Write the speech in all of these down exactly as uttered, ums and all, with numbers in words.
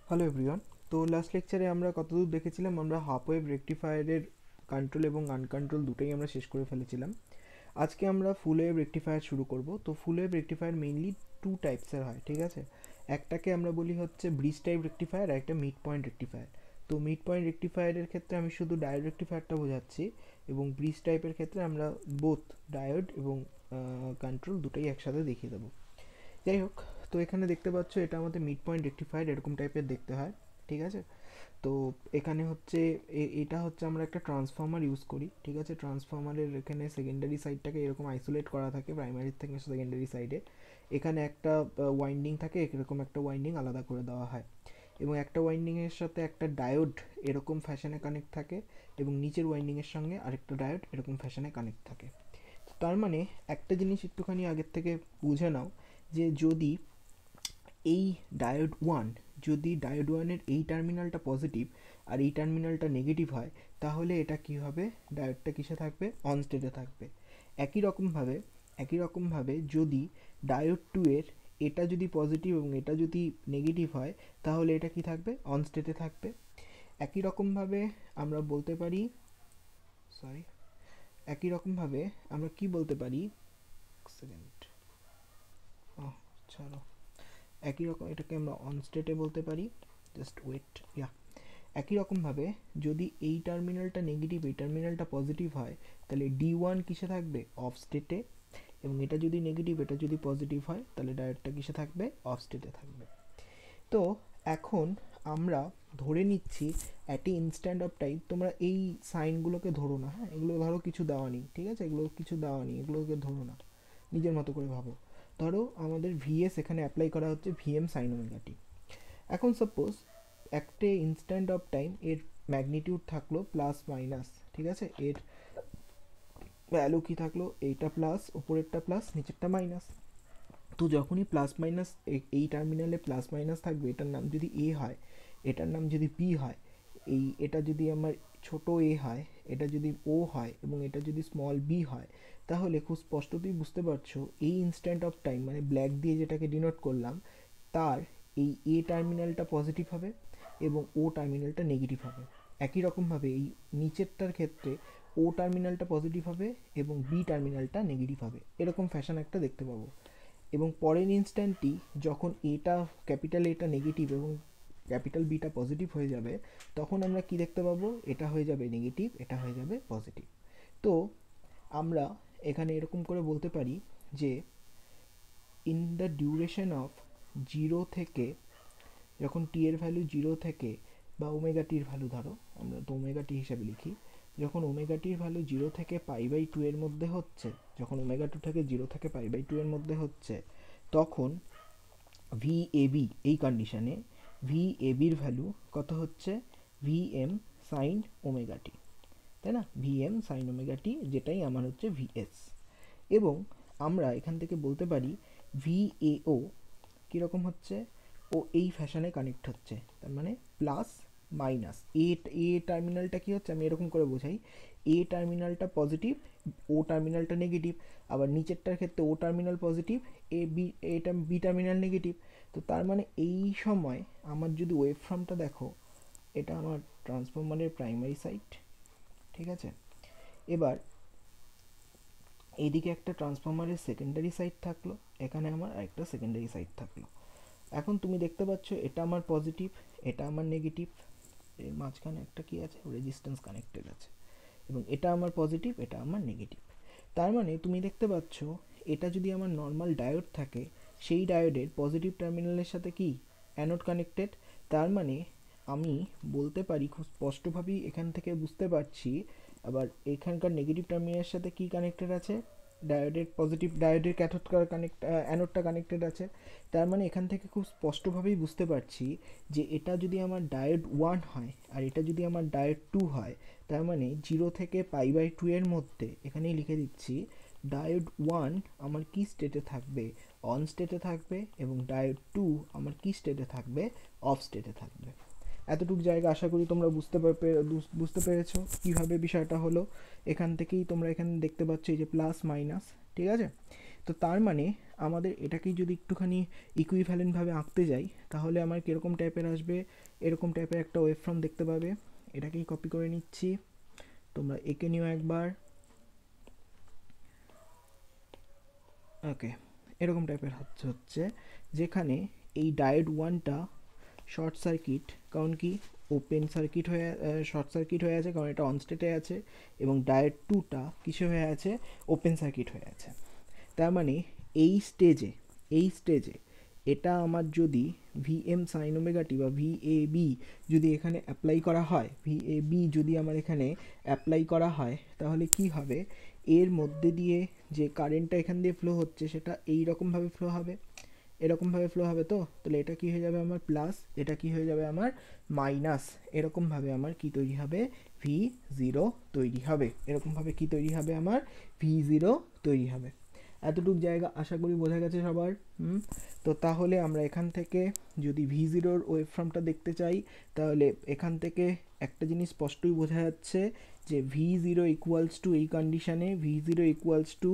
Hello everyone. তো last লেকচারে আমরা কতদূর দেখেছিলাম, আমরা হাফ ওয়েভ রেকটিফায়ারের কন্ট্রোল এবং আনকন্ট্রোল দুটোই আমরা শেষ করে ফেলেছিলাম। আজকে আমরা ফুল ওয়েভ রেকটিফায়ার শুরু করব। তো full wave rectifier mainly two টাইপসের হয়, ঠিক আছে। একটাকে আমরা বলি হচ্ছে ব্রিজ টাইপ রেকটিফায়ার, আর একটা মিড পয়েন্ট রেকটিফায়ার। তো মিড পয়েন্ট রেকটিফায়ারের ক্ষেত্রে আমি শুধু ডায়োড রেকটিফায়ারটা বোঝাচ্ছি, এবং ব্রিজ টাইপের ক্ষেত্রে আমরা বোথ ডায়োড এবং কন্ট্রোল দুটোই একসাথে দেখিয়ে দেবো। যাই হোক, তো এখানে দেখতে পাচ্ছ এটা আমাদের মিড পয়েন্ট রেকটিফায়ার এরকম টাইপের দেখতে হয়, ঠিক আছে। তো এখানে হচ্ছে এ- এটা হচ্ছে আমরা একটা ট্রান্সফর্মার ইউজ করি, ঠিক আছে। ট্রান্সফর্মারের এখানে সেকেন্ডারি সাইডটাকে এরকম আইসোলেট করা থাকে প্রাইমারি থেকে সেকেন্ডারি সাইডে। এখানে একটা ওয়াইন্ডিং থাকে, এরকম একটা ওয়াইন্ডিং আলাদা করে দেওয়া হয়, এবং একটা ওয়াইন্ডিংয়ের সাথে একটা ডায়োড এরকম ফ্যাশনে কানেক্ট থাকে, এবং নিচের ওয়াইন্ডিংয়ের সঙ্গে আরেকটা ডায়োড এরকম ফ্যাশনে কানেক্ট থাকে। তো তার মানে একটা জিনিস একটুখানি আগের থেকে বুঝে নাও, যে যদি এই ডায়োড ওয়ান, যদি ডায়োড ওয়ানের এই টার্মিনালটা পজিটিভ আর এই টার্মিনালটা নেগেটিভ হয়, তাহলে এটা কি হবে, ডায়োডটা কিসে থাকবে, অন স্টেটে থাকবে। একই রকমভাবে একই রকমভাবে যদি ডায়োড টু এর এটা যদি পজিটিভ এবং এটা যদি নেগেটিভ হয়, তাহলে এটা কি থাকবে, অন স্টেটে থাকবে। একই রকমভাবে আমরা বলতে পারি, সরি, একই রকমভাবে আমরা কি বলতে পারি, সেকেন্ড, ও ছাড়ো, একই রকম এটাকে আমরা অন স্টেটে বলতে পারি, জাস্ট ওয়েট, ইয়া। একই রকমভাবে যদি এই টার্মিনালটা নেগেটিভ এই টার্মিনালটা পজিটিভ হয়, তাহলে ডি ওয়ান কিসে থাকবে, অফ স্টেটে, এবং এটা যদি নেগেটিভ এটা যদি পজিটিভ হয়, তাহলে ডায়োডটা কিসে থাকবে, অফ স্টেটে থাকবে। তো এখন আমরা ধরে নিচ্ছি at a instant of time, তোমরা এই সাইনগুলোকে ধরো না, হ্যাঁ, এগুলো ধরো কিছু দেওয়া নেই, ঠিক আছে, এগুলো কিছু দেওয়া নেই, এগুলোকে ধরো না, নিজের মতো করে ভাবো। ধরো আমাদের ভিএস এখানে অ্যাপ্লাই করা হচ্ছে ভিএম সাইন ওমেগা টি। এখন সাপোজ একটা ইনস্ট্যান্ট অফ টাইম এর ম্যাগনিটিউড থাকলো প্লাস মাইনাস, ঠিক আছে, এর ভ্যালু কি থাকলো, এইটা প্লাস, উপরেরটা প্লাস, নিচেরটা মাইনাস। তো যখনই প্লাস মাইনাস, এই টার্মিনালে প্লাস মাইনাস থাকবে, এটার নাম যদি এ হয়, এটার নাম যদি পি হয়, এই এটা যদি আমার ছোট এ হয়, এটা যদি ও হয়, এবং এটা যদি স্মল বি হয়, তাহলে খুব স্পষ্টতই বুঝতে পারছো এই ইনস্ট্যান্ট অফ টাইম মানে ব্ল্যাক দিয়ে যেটাকে ডিনোট করলাম, তার এই এ টার্মিনালটা পজিটিভ হবে এবং ও টার্মিনালটা নেগেটিভ হবে। একই রকমভাবে এই নিচেরটার ক্ষেত্রে ও টার্মিনালটা পজিটিভ হবে এবং বি টার্মিনালটা নেগেটিভ হবে, এরকম ফ্যাশন একটা দেখতে পাবো। এবং পরের ইনস্ট্যান্টটি যখন এটা ক্যাপিটাল এটা নেগেটিভ এবং ক্যাপিটাল বিটা পজিটিভ হয়ে যাবে, তখন আমরা কি দেখতে পাবো, এটা হয়ে যাবে নেগেটিভ, এটা হয়ে যাবে পজিটিভ। তো আমরা এখানে এরকম করে বলতে পারি যে in the duration of zero থেকে, যখন টি এর ভ্যালু জিরো থেকে, বা ওমেগা টির ভ্যালু ধরো, আমরা তো ওমেগা টি হিসাবে লিখি, যখন ওমেগা টির ভ্যালু জিরো থেকে পাই বাই টু এর মধ্যে হচ্ছে, যখন ওমেগা টু থেকে জিরো থেকে পাই বাই টু এর মধ্যে হচ্ছে, তখন ভি এ বি, এই কন্ডিশনে ভি এ বির ভ্যালু কত হচ্ছে, V M sine omega t, তাই না, V M sine omega t, যেটাই আমার হচ্ছে ভিএস। এবং আমরা এখান থেকে বলতে পারি ভি এ ও কীরকম হচ্ছে, ও এই ফ্যাশনে কানেক্ট হচ্ছে, তার মানে প্লাস মাইনাস, এ এ টার্মিনালটা কী হচ্ছে, আমি এরকম করে বোঝাই, এ টার্মিনালটা পজিটিভ, ও টার্মিনালটা নেগেটিভ, আবার নিচেরটার ক্ষেত্রে ও টার্মিনাল পজিটিভ, এ বি এটা বি টার্মিনাল নেগেটিভ। তো তার মানে এই সময় আমার যদি ওয়েভ ফর্মটা দেখো, এটা আমার ট্রান্সফরমারের প্রাইমারি সাইড, ঠিক আছে। এবার এইদিকে একটা ট্রান্সফরমারের সেকেন্ডারি সাইড থাকলো, এখানে আমার আরেকটা সেকেন্ডারি সাইড থাকলো। এখন তুমি দেখতে পাচ্ছ এটা আমার পজিটিভ, এটা আমার নেগেটিভ, এর মাঝখানে একটা কি আছে, রেজিস্ট্যান্স কানেক্টেড আছে, এবং এটা আমার পজিটিভ, এটা আমার নেগেটিভ। তার মানে তুমি দেখতে পাচ্ছ এটা যদি আমার নর্মাল ডায়োড থাকে, সেই ডায়োডের পজিটিভ টার্মিনালের সাথে কি, অ্যানোড কানেক্টেড। তার মানে আমি বলতে পারি খুব স্পষ্টভাবেই এখান থেকে বুঝতে পারছি, আবার এখানকার নেগেটিভ টার্মিনালের সাথে কি কানেক্টেড আছে, ডায়োডের পজিটিভ, ডায়োডের ক্যাথোড কানেক্ট, অ্যানোডটা কানেক্টেড আছে। তার মানে এখান থেকে খুব স্পষ্টভাবেই বুঝতে পারছি যে এটা যদি আমার ডায়োড ওয়ান হয় আর এটা যদি আমার ডায়োড টু হয়, তার মানে জিরো থেকে পাই বাই টু এর মধ্যে, এখানেই লিখে দিচ্ছি, ডায়োড ওয়ান আমার কি স্টেটে থাকবে, অন স্টেটে থাকবে, এবং ডায়োড টু আমার কি স্টেটে থাকবে, অফ স্টেটে থাকবে। এতটুকু জায়গা আশা করি তোমরা বুঝতে বুঝতে পেরেছো কীভাবে বিষয়টা হলো। এখান থেকেই তোমরা এখানে দেখতে পাচ্ছ এই যে প্লাস মাইনাস, ঠিক আছে। তো তার মানে আমাদের এটাকেই যদি একটুখানি ইকুইভ্যালেন্টভাবে আঁকতে যাই তাহলে আমার কীরকম টাইপের আসবে, এরকম টাইপের একটা ওয়েভ ফর্ম দেখতে পাবে। এটাকেই কপি করে নিচ্ছি, তোমরা এঁকে নিও একবার। ওকে, এরকম টাইপের হচ্ছে হচ্ছে যেখানে এই ডায়োড ওয়ানটা শর্ট সার্কিট, কারণ কি ওপেন সার্কিট হয়ে শর্ট সার্কিট হয়ে আছে কারণ এটা অন স্টেটে আছে, এবং ডায়োড টুটা কিসে হয়ে আছে, ওপেন সার্কিট হয়ে আছে। তার মানে এই স্টেজে এই স্টেজে এটা আমার যদি V M sine omega t বা ভি এ বি যদি এখানে অ্যাপ্লাই করা হয়, ভি এ বি যদি আমার এখানে অ্যাপ্লাই করা হয় তাহলে কি হবে, এর মধ্যে দিয়ে যে কারেন্টটা এখান দিয়ে ফ্লো হচ্ছে সেটা এই রকমভাবে ফ্লো হবে, এরকমভাবে ফ্লো হবে। তো তাহলে এটা কি হয়ে যাবে আমার প্লাস, এটা কি হয়ে যাবে আমার মাইনাস, এরকমভাবে আমার কি তৈরি হবে, ভি জিরো তৈরি হবে। এরকমভাবে কি তৈরি হবে, আমার ভি জিরো তৈরি হবে। এতটুক জায়গা আশা করি বোঝা গেছে সবার। হুম তো তাহলে আমরা এখান থেকে যদি ভি জিরোর ওয়েভ ফর্মটা দেখতে চাই তাহলে এখান থেকে একটা জিনিস স্পষ্টই বোঝা যাচ্ছে যে ভি জিরো ইকুয়ালস টু এই কন্ডিশানে V zero equals to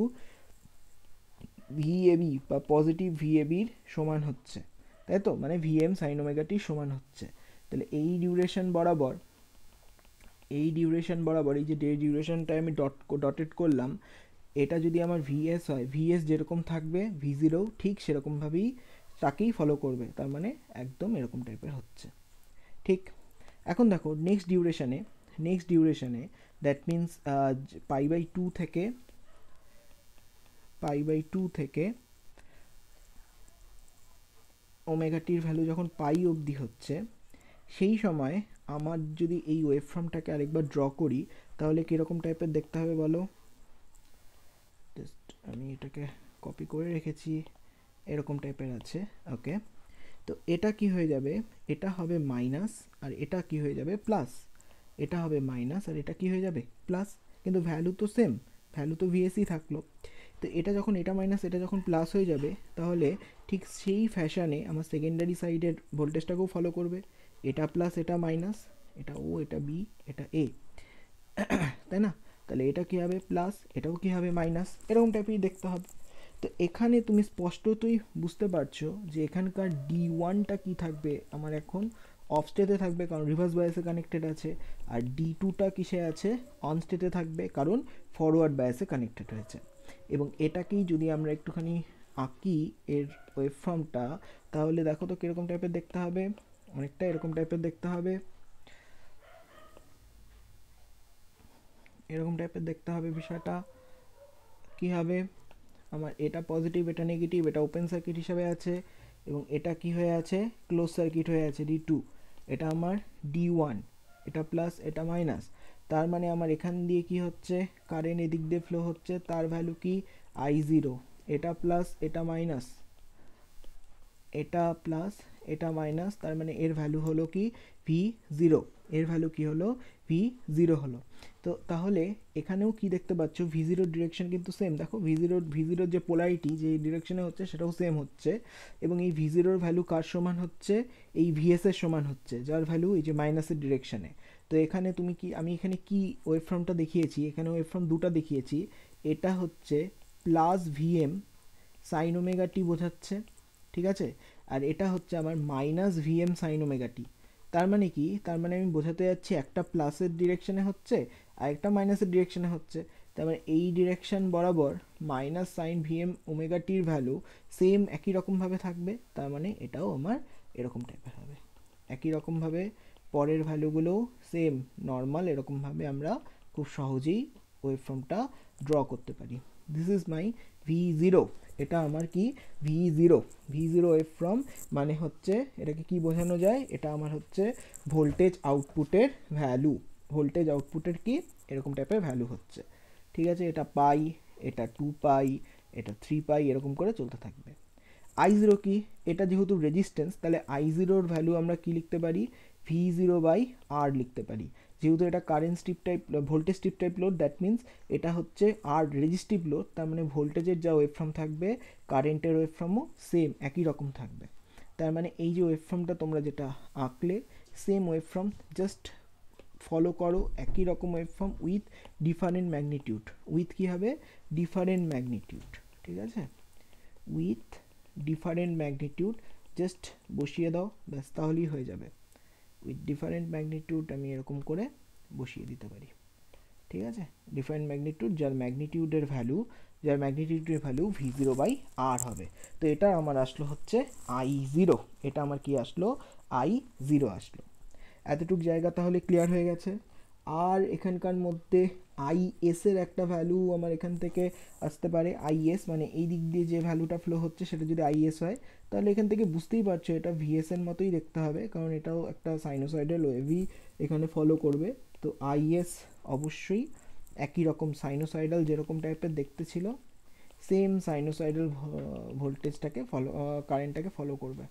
VAB বা পজিটিভ ভিএবির সমান হচ্ছে, তাই তো, মানে ভিএম সাইন ওমেগাটির সমান হচ্ছে। তাহলে এই ডিউরেশন বরাবর এই ডিউরেশন বরাবর এই যে ডিউরেশনটা আমি ডট ডটেড করলাম, এটা যদি আমার ভিএস হয়, ভিএস যেরকম থাকবে ভি জিরো ঠিক সেরকমভাবেই তাকেই ফলো করবে, তার মানে একদম এরকম টাইপের হচ্ছে। ঠিক, এখন দেখো নেক্সট ডিউরেশনে নেক্সট ডিউরেশনে that means pi by two থেকে পাই বাই টু থেকে ওমেগাটির ভ্যালু যখন পাই অবধি হচ্ছে, সেই সময় আমার যদি এই ওয়েভ ফর্মটাকে আরেকবার ড্র করি তাহলে কীরকম টাইপের দেখতে হবে বলো। জাস্ট আমি এটাকে কপি করে রেখেছি, এরকম টাইপের আছে। ওকে, তো এটা কি হয়ে যাবে, এটা হবে মাইনাস আর এটা কি হয়ে যাবে প্লাস, এটা হবে মাইনাস আর এটা কি হয়ে যাবে প্লাস, কিন্তু ভ্যালু তো সেম, ভ্যালু তো ভিএসই থাকলো। তো এটা যখন এটা মাইনাস এটা যখন প্লাস হয়ে যাবে তাহলে ঠিক সেই ফ্যাশনে আমার সেকেন্ডারি সাইডের ভোল্টেজটাকেও ফলো করবে, এটা প্লাস এটা মাইনাস, এটা ও এটা বি এটা এ, তাই না। তাহলে এটা কী হবে প্লাস, এটাও কী হবে মাইনাস, এরকম টাইপেরই দেখতে হবে। তো এখানে তুমি স্পষ্টতই বুঝতে পারছো যে এখানকার ডি ওয়ানটা কী থাকবে, আমার এখন অফ স্টেটে থাকবে কারণ রিভার্স বায়াসে কানেক্টেড আছে, আর ডি টুটা কিসে আছে, অন স্টেটে থাকবে কারণ ফরওয়ার্ড বায়াসে কানেক্টেড হয়েছে। এবং এটাকেই যদি আমরা একটুখানি আঁকি এর ওয়েভ ফর্মটা, তাহলে দেখো তো কীরকম টাইপের দেখতে হবে, অনেকটা এরকম টাইপের দেখতে হবে, এরকম টাইপের দেখতে হবে। বিষয়টা কি হবে, আমার এটা পজিটিভ এটা নেগেটিভ, এটা ওপেন সার্কিট হিসাবে আছে এবং এটা কি হয়ে আছে, ক্লোজ সার্কিট হয়ে আছে ডি টু, এটা আমার ডি ওয়ান, এটা প্লাস এটা মাইনাস। তার মানে আমার এখান দিয়ে কি হচ্ছে, কারেন্ট এদিক দিয়ে ফ্লো হচ্ছে, তার ভ্যালু কি আই জিরো, এটা প্লাস এটা মাইনাস, এটা প্লাস এটা মাইনাস, তার মানে এর ভ্যালু হলো কি ভি জিরো, এর ভ্যালু কি হলো ভি জিরো হলো। তো তাহলে এখানেও কি দেখতে পাচ্ছ, ভি জিরোর ডিরেকশন কিন্তু সেম, দেখো ভি জিরোর ভি জিরোর যে পোলারিটি যে ডিরেকশনে হচ্ছে সেটাও সেম হচ্ছে, এবং এই ভি জিরোর ভ্যালু কার সমান হচ্ছে, এই ভিএস এর সমান হচ্ছে, যার ভ্যালু এই যে মাইনাসের ডিরেকশনে। তো এখানে তুমি কি, আমি এখানে কি ওয়েভ ফর্মটা দেখিয়েছি, এখানে ওয়েভ ফর্ম দুটো দেখিয়েছি, এটা হচ্ছে plus VM sine omega t বোঝাচ্ছে, ঠিক আছে, আর এটা হচ্ছে আমার minus VM sine omega t. তার মানে কি, তার মানে আমি বোঝাতে যাচ্ছি একটা প্লাসের ডিরেকশনে হচ্ছে আর একটা মাইনাসের ডিরেকশনে হচ্ছে, তার মানে এই ডিরেকশন বরাবর মাইনাস সাইন ভিএম ওমেগা টির ভ্যালু সেম একই রকমভাবে থাকবে, তার মানে এটাও আমার এরকম টাইপের হবে একই রকমভাবে, পরের ভ্যালুগুলোও সেম নর্মাল, এরকমভাবে আমরা খুব সহজেই ওয়েভ ফর্মটা ড্র করতে পারি। This is my V zero, এটা আমার কি V zero, V zero wave form মানে হচ্ছে এটাকে কি বোঝানো যায়, এটা আমার হচ্ছে ভোল্টেজ আউটপুটের ভ্যালু, ভোল্টেজ আউটপুটের কি এরকম টাইপের ভ্যালু হচ্ছে, ঠিক আছে। এটা পাই, এটা টু পাই, এটা থ্রি পাই, এরকম করে চলতে থাকবে। আই জিরো কি, এটা যেহেতু রেজিস্ট্যান্স তাহলে আই জিরোর ভ্যালু আমরা কি লিখতে পারি, ভি জিরো বাই আর লিখতে পারি, যেহেতু এটা current strip type voltage strip type load, that means এটা হচ্ছে আর রেজিস্টিভ লোড, তার মানে ভোল্টেজের যা ওয়েভ ফর্ম থাকবে কারেন্টের ওয়েভ ফর্মও সেম একই রকম থাকবে। তার মানে এই যে ওয়েভ ফর্মটা তোমরা যেটা আঁকলে same wave form, just follow করো একই রকম wave form with different magnitude, with কী হবে ডিফারেন্ট ম্যাগনিটিউড, ঠিক আছে। উইথ ডিফারেন্ট ম্যাগনিটিউড, জাস্ট বসিয়ে দাও, ব্যাস তাহলেই হয়ে যাবে। উইথ ডিফারেন্ট ম্যাগনিটিউড আমি এরকম করে বসিয়ে দিতে পারি, ঠিক আছে। ডিফারেন্ট ম্যাগনিটিউড যার ম্যাগনিটিউডের ভ্যালু যার ম্যাগনিটিউডের value V zero by R হবে। তো এটা আমার আসলো হচ্ছে আই জিরো, এটা আমার কি আসলো, আই জিরো আসলো। এতটুক জায়গা তাহলে ক্লিয়ার হয়ে গেছে। আর এখানকার মধ্যে আই এসের একটা ভ্যালু আমার এখান থেকে আসতে পারে, আই এস মানে এই দিক দিয়ে যে ভ্যালুটা ফ্লো হচ্ছে সেটা যদি আই এস হয়, তাহলে এখান থেকে বুঝতেই পারছো এটা ভিএস এর মতোই দেখতে হবে, কারণ এটাও একটা সাইনোসয়েডাল ওয়েভই এখানে ফলো করবে। তো আই এস অবশ্যই একই রকম সাইনোসয়েডাল যেরকম টাইপের দেখতে ছিল, সেম সাইনোসয়েডাল ভোল্টেজটাকে ফলো কারেন্টটাকে ফলো করবে,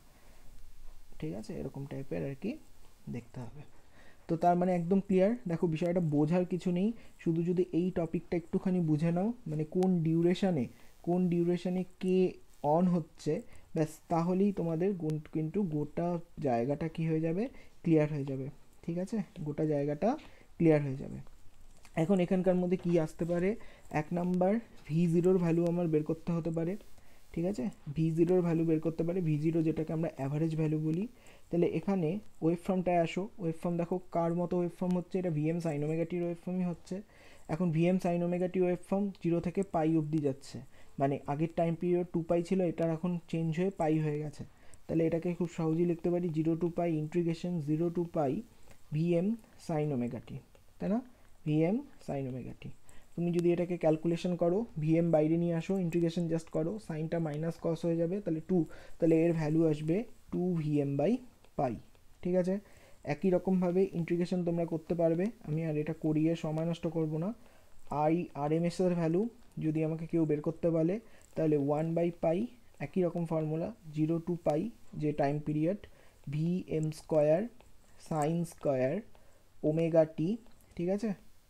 ঠিক আছে, এরকম টাইপের আর কি দেখতে হবে। তো তার মানে একদম ক্লিয়ার, দেখো বিষয়টা বোঝার কিছু নেই, শুধু যদি এই টপিকটা একটুখানি বুঝে নাও, মানে কোন ডিউরেশানে কোন ডিউরেশানে কে অন হচ্ছে, ব্যাস তাহলেই তোমাদের কিন্তু গোটা জায়গাটা কি হয়ে যাবে, ক্লিয়ার হয়ে যাবে, ঠিক আছে, গোটা জায়গাটা ক্লিয়ার হয়ে যাবে। এখন এখানকার মধ্যে কি আসতে পারে, এক নাম্বার ভি জিরোর ভ্যালু আমার বের করতে হতে পারে, ঠিক আছে, ভি জিরোর ভ্যালু বের করতে পারে, ভি জিরো যেটাকে আমরা অ্যাভারেজ ভ্যালু বলি। তাহলে এখানে ওয়েভ ফর্মটায় আসো, ওয়েভ ফর্ম দেখো কার মতো ওয়েভ ফর্ম হচ্ছে, এটা ভিএম সাইন ওমেগাটির ওয়েভ ফর্মই হচ্ছে। এখন ভিএম সাইন ওমেগাটি ওয়েভ ফর্ম জিরো থেকে পাই অবধি যাচ্ছে, মানে আগের টাইম পিরিয়ড টু পাই ছিল, এটার এখন চেঞ্জ হয়ে পাই হয়ে গেছে। তাহলে এটাকে খুব সহজেই লিখতে পারি zero to pi integration zero to pi VM sine omega t, তাই না, ভিএম সাইন ওমেগাটি। তুমি যদি এটাকে ক্যালকুলেশন করো, ভিএম বাইরে নিয়ে আসো, ইন্টিগ্রেশন জাস্ট করো, সাইনটা মাইনাস কস হয়ে যাবে, তাহলে টু, তাহলে এর ভ্যালু আসবে টু ভিএম বাই পাই, ঠিক আছে। একই রকমভাবে ইন্টিগ্রেশন তোমরা করতে পারবে, আমি আর এটা করিয়ে সময় নষ্ট করবো না। আই আর এম এস এর ভ্যালু যদি আমাকে কেউ বের করতে বলে, তাহলে ওয়ান বাই পাই, একই রকম ফর্মুলা, জিরো টু পাই যে time period, V M square sine square omega t, ঠিক আছে,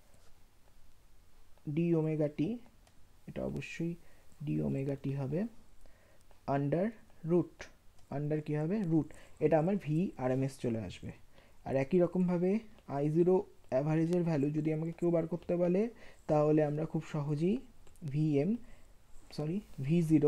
ডি ওমেগা টি, এটা অবশ্যই ডি ওমেগা টি হবে, আন্ডার রুট, আন্ডার কী হবে রুট, এটা আমার ভি আর এম এস চলে আসবে। আর একই রকমভাবে আই জিরো অ্যাভারেজের ভ্যালু যদি আমাকে কেউ বার করতে বলে, তাহলে আমরা খুব সহজেই V M sorry V zero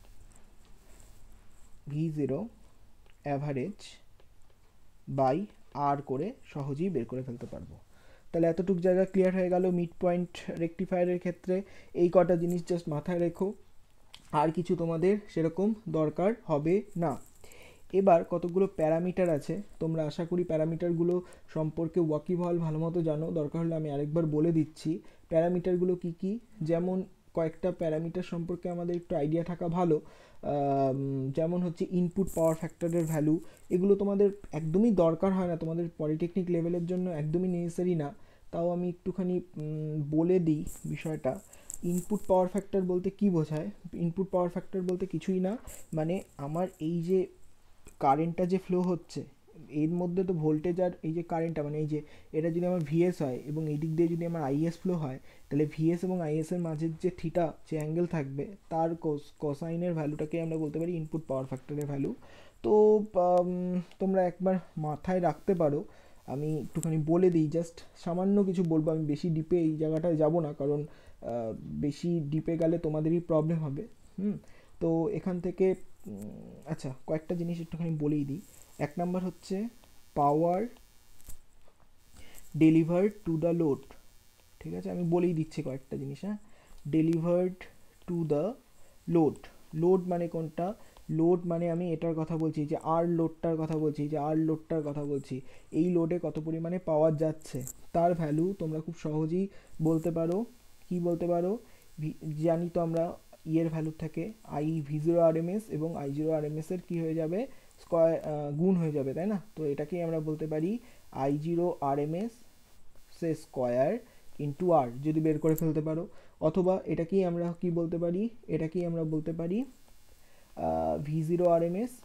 V zero average by R করে সহজেই বের করে ফেলতে পারবো। তাহলে এতটুকু জায়গা ক্লিয়ার হয়ে গেল মিড পয়েন্ট রেকটিফায়ারের ক্ষেত্রে। এই কটা জিনিস জাস্ট মাথায় রেখো, আর কিছু তোমাদের সেরকম দরকার হবে না। এবার কতগুলো প্যারামিটার আছে, তোমরা আশা করি প্যারামিটারগুলো সম্পর্কে ওয়াকিবহাল ভালো মতো জানো, দরকার হলে আমি আরেকবার বলে দিচ্ছি প্যারামিটারগুলো কি কি। যেমন কয়েকটা প্যারামিটার সম্পর্কে আমাদের একটু আইডিয়া থাকা ভালো, যেমন হচ্ছে ইনপুট পাওয়ার ফ্যাক্টরের ভ্যালু, এগুলো তোমাদের একদমই দরকার হয় না, তোমাদের পলিটেকনিক লেভেলের জন্য একদমই নেসেসারি না, তাও আমি একটুখানি বলে দিই বিষয়টা। ইনপুট পাওয়ার ফ্যাক্টর বলতে কি বোঝায়, ইনপুট পাওয়ার ফ্যাক্টর বলতে কিছুই না, মানে আমার এই যে কারেন্টটা যে ফ্লো হচ্ছে এর মধ্যে তো ভোল্টেজ আর এই যে কারেন্টটা, মানে এই যে এটা যদি আমার ভিএস হয় এবং এই দিক দিয়ে যদি আমার আইএস ফ্লো হয়, তাহলে ভিএস এবং আইএস এর মাঝের যে থিটা যে অ্যাঙ্গেল থাকবে তার কোস কোসাইনের ভ্যালুটাকে আমরা বলতে পারি ইনপুট পাওয়ার ফ্যাক্টরের ভ্যালু। তো তোমরা একবার মাথায় রাখতে পারো, আমি একটুখানি বলে দিই, জাস্ট সামান্য কিছু বলবো, আমি বেশি ডিপে এই জায়গাটায় যাব না, কারণ বেশি ডিপে গেলে তোমাদেরই প্রবলেম হবে। হুম, তো এখান থেকে আচ্ছা কয়েকটা জিনিস একটুখানি বলেই দিই। এক নাম্বার হচ্ছে power delivered to the load, ঠিক আছে, আমি বলেই দিচ্ছি কয়েকটা জিনিস। হ্যাঁ, delivered to the load, load মানে কোনটা, লোড মানে আমি এটার কথা বলছি যে আর লোডটার কথা বলছি, যে আর লোডটার কথা বলছি, এই লোডে কত পরিমাণে পাওয়ার যাচ্ছে তার ভ্যালু তোমরা খুব সহজেই বলতে পারো। কি বলতে পারো, জানি তো আমরা ইয়ের ভ্যালু থেকে I V zero R M S এবং I zero R M S এর কী হয়ে যাবে, স্কোয়ার গুণ হয়ে যাবে, তাই না। তো এটাকেই আমরা বলতে পারি I zero R M S সে স্কোয়ার ইন্টু আর, যদি বের করে ফেলতে পারো। অথবা এটাকেই আমরা কি বলতে পারি, এটাকেই আমরা বলতে পারি V zero R M S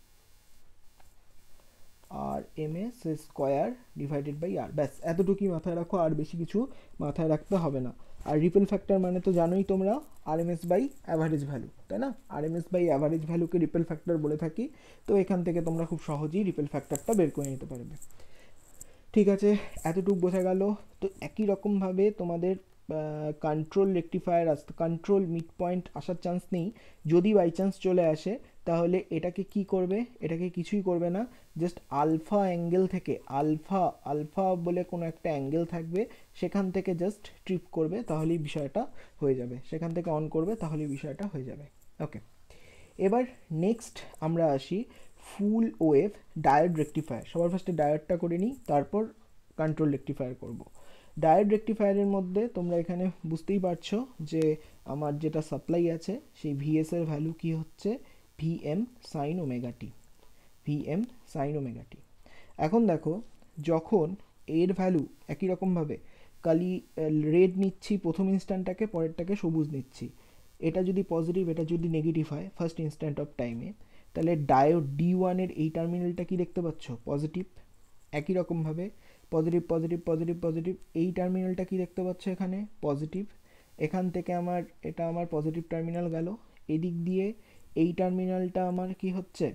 R M S square divided by R, ব্যাস এতটুকুই মাথায় রাখো, আর বেশি কিছু মাথায় রাখতে হবে না। আর রিপেল ফ্যাক্টর মানে তো জানোই তোমরা, R M S by average value, তাই না, R M S by average ভ্যালুকে রিপেল ফ্যাক্টর বলে থাকি। তো এখান থেকে তোমরা খুব সহজেই রিপেল ফ্যাক্টরটা বের করে নিতে পারবে। ঠিক আছে, এতটুকু বোঝা গেল। তো একই রকমভাবে তোমাদের কন্ট্রোল রেকটিফায়ার আসতে কন্ট্রোল মিড পয়েন্ট আসার চান্স নেই। যদি বাই চান্স চলে আসে তাহলে এটাকে কি করবে, এটাকে কিছুই করবে না, জাস্ট আলফা অ্যাঙ্গেল থেকে আলফা আলফা বলে কোনো একটা অ্যাঙ্গেল থাকবে, সেখান থেকে জাস্ট ট্রিপ করবে, তাহলেই বিষয়টা হয়ে যাবে। সেখান থেকে অন করবে তাহলেই বিষয়টা হয়ে যাবে। ওকে, এবার নেক্সট আমরা আসি ফুল ওয়েভ ডায়োড রেকটিফায়ার। সবার ফার্স্টে ডায়োডটা করে নিই, তারপর কন্ট্রোল রেকটিফায়ার করব। ডায়োড রেকটিফায়ারের মধ্যে তোমরা এখানে বুঝতেই পারছো যে আমার যেটা সাপ্লাই আছে সেই ভিএস এর ভ্যালু কি হচ্ছে, VM sine omega t, VM sine omega t. এখন দেখো, যখন এর ভ্যালু একই রকমভাবে কালি রেড নিচ্ছি প্রথম ইনস্ট্যান্টটাকে, পরেরটাকে সবুজ নিচ্ছি, এটা যদি পজিটিভ এটা যদি নেগেটিভ হয় ফার্স্ট ইনস্ট্যান্ট অফ টাইমে, তাহলে ডায়োড ডি ওয়ানের এই টার্মিনালটা কি দেখতে পাচ্ছ, পজিটিভ। একই রকমভাবে পজিটিভ পজিটিভ পজিটিভ পজিটিভ এই টার্মিনালটা কি দেখতে পাচ্ছ এখানে, পজিটিভ। এখান থেকে আমার এটা আমার পজিটিভ টার্মিনাল গেল, এদিক দিয়ে এই টার্মিনালটা আমার কি হচ্ছে,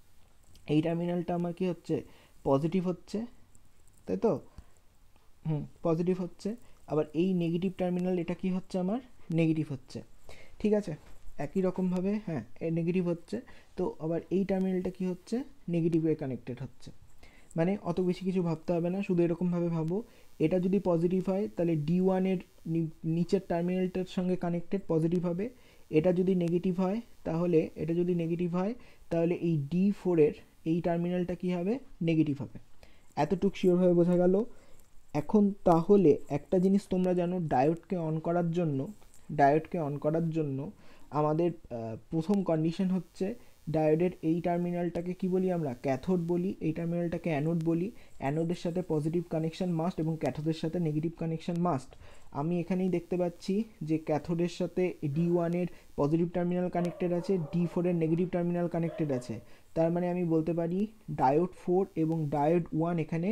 এই টার্মিনালটা আমার কি হচ্ছে, পজিটিভ হচ্ছে, তাই তো, হুম পজিটিভ হচ্ছে। আবার এই নেগেটিভ টার্মিনাল এটা কি হচ্ছে আমার, নেগেটিভ হচ্ছে, ঠিক আছে। একই রকমভাবে হ্যাঁ নেগেটিভ হচ্ছে, তো আবার এই টার্মিনালটা কি হচ্ছে, নেগেটিভে কানেক্টেড হচ্ছে। মানে অত বেশি কিছু ভাবতে হবে না, শুধু এরকমভাবে ভাবো, এটা যদি পজিটিভ হয় তাহলে ডি ওয়ানের নিচের টার্মিনালটার সঙ্গে কানেক্টেড পজিটিভ হবে, এটা যদি নেগেটিভ হয় তাহলে এটা যদি নেগেটিভ হয় তাহলে এই ডি ফোরের এই টার্মিনালটা কী হবে, নেগেটিভ হবে। এতটুক শিওরভাবে বোঝা গেল। এখন তাহলে একটা জিনিস তোমরা জানো, ডায়োডকে অন করার জন্য ডায়োডকে অন করার জন্য আমাদের প্রথম কন্ডিশন হচ্ছে ডায়োডের এই টার্মিনালটাকে কি বলি আমরা, ক্যাথোড বলি, এই টার্মিনালটাকে অ্যানোড বলি। অ্যানোডের সাথে পজিটিভ কানেকশন মাস্ট এবং ক্যাথোডের সাথে নেগেটিভ কানেকশন মাস্ট। আমি এখানেই দেখতে পাচ্ছি যে ক্যাথোডের সাথে ডি ওয়ানের পজিটিভ টার্মিনাল কানেক্টেড আছে, ডি ফোরের নেগেটিভ টার্মিনাল কানেক্টেড আছে। তার মানে আমি বলতে পারি ডায়োড ফোর এবং ডায়োড ওয়ান এখানে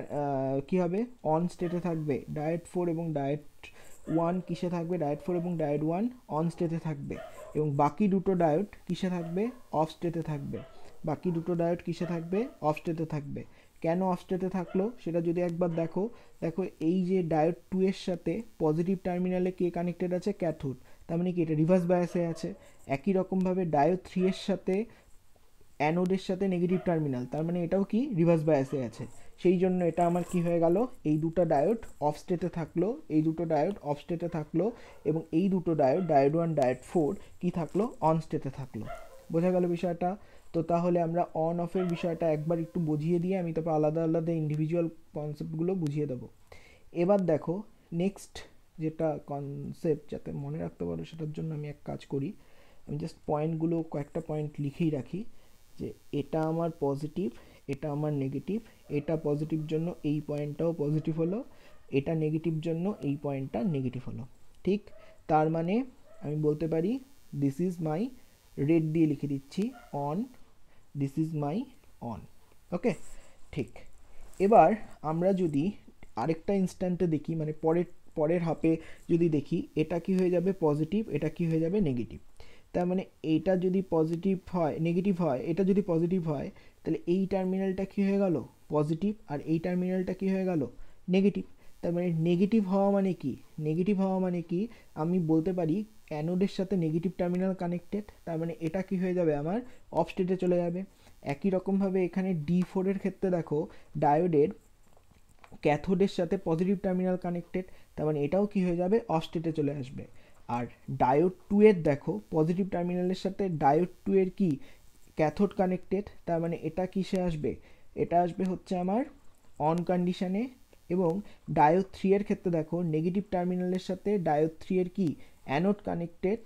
কী হবে, অন স্টেটে থাকবে। ডায়োড ফোর এবং ডায়োড ওয়ান কিসে থাকবে, ডায়োড ফোর এবং ডায়োড ওয়ান অন স্টেটে থাকবে, এবং বাকি দুটো ডায়োড কিসে থাকবে, অফ স্টেটে থাকবে। বাকি দুটো ডায়োড কিসে থাকবে, অফ স্টেটে থাকবে। কেন অফ স্টেটে থাকলো সেটা যদি একবার দেখো, দেখো এই যে ডায়োড টু এর সাথে পজিটিভ টার্মিনালে কে কানেক্টেড আছে, ক্যাথোড, তার মানে কি এটা রিভার্স বায়াসে আছে। একই রকমভাবে ডায়োড থ্রি এর সাথে অ্যানোডের সাথে নেগেটিভ টার্মিনাল, তার মানে এটাও কি রিভার্স বায়াসে আছে। সেই জন্য এটা আমার কি হয়ে গেল, এই দুটো ডায়োড অফ স্টেটে থাকলো, এই দুটো ডায়োড অফ স্টেটে থাকলো, এবং এই দুটো diode diode one diode four কী থাকলো, অন স্টেটে থাকলো। বোঝা গেল বিষয়টা? তো তাহলে আমরা অন অফের বিষয়টা একবার একটু বুঝিয়ে দিয়ে আমি তারপর আলাদা আলাদা ইন্ডিভিজুয়াল কনসেপ্টগুলো বুঝিয়ে দেবো। এবার দেখো নেক্সট যেটা কনসেপ্ট যাতে মনে রাখতে পারো সেটার জন্য আমি এক কাজ করি, আমি জাস্ট পয়েন্টগুলো কয়েকটা পয়েন্ট লিখেই রাখি, যে এটা আমার পজিটিভ, এটা আমার নেগেটিভ, এটা পজিটিভ জন্য এই পয়েন্টটাও পজিটিভ হলো, এটা নেগেটিভ জন্য এই পয়েন্টটা নেগেটিভ হলো, ঠিক। তার মানে আমি বলতে পারি দিস ইজ মাই, রেড দিয়ে লিখে দিচ্ছি on, this is my on. Okay, ঠিক। এবার আমরা যদি আরেকটা ইনস্ট্যান্টে দেখি, মানে পরের পরের হাফে যদি দেখি, এটা কি হয়ে যাবে পজিটিভ, এটা কি হয়ে যাবে নেগেটিভ। তার মানে এইটা যদি পজিটিভ হয়, নেগেটিভ হয়, এটা যদি পজিটিভ হয়, তাহলে এই টার্মিনালটা কী হয়ে গেল, পজিটিভ, আর এই টার্মিনালটা কী হয়ে গেল, নেগেটিভ। তার মানে নেগেটিভ হওয়া মানে কি, নেগেটিভ হওয়া মানে কি, আমি বলতে পারি অ্যানোডের সাথে নেগেটিভ টার্মিনাল কানেক্টেড, তার মানে এটা কি হয়ে যাবে আমার, অফ স্টেটে চলে যাবে। একই রকমভাবে এখানে ডি ফোরের ক্ষেত্রে দেখো ডায়োডের ক্যাথোডের সাথে পজিটিভ টার্মিনাল কানেক্টেড, তার মানে এটাও কি হয়ে যাবে, অফ স্টেটে চলে আসবে। আর ডায়োড টু এর দেখো পজিটিভ টার্মিনালের সাথে ডায়োড টু এর কি, ক্যাথোড কানেক্টেড, তার মানে এটা কিসে আসবে, এটা আসবে হচ্ছে আমার অন কন্ডিশনে। এবং ডায়োড থ্রি এর ক্ষেত্রে দেখো নেগেটিভ টার্মিনালের সাথে ডায়োড থ্রি এর কি, অ্যানোড কানেক্টেড,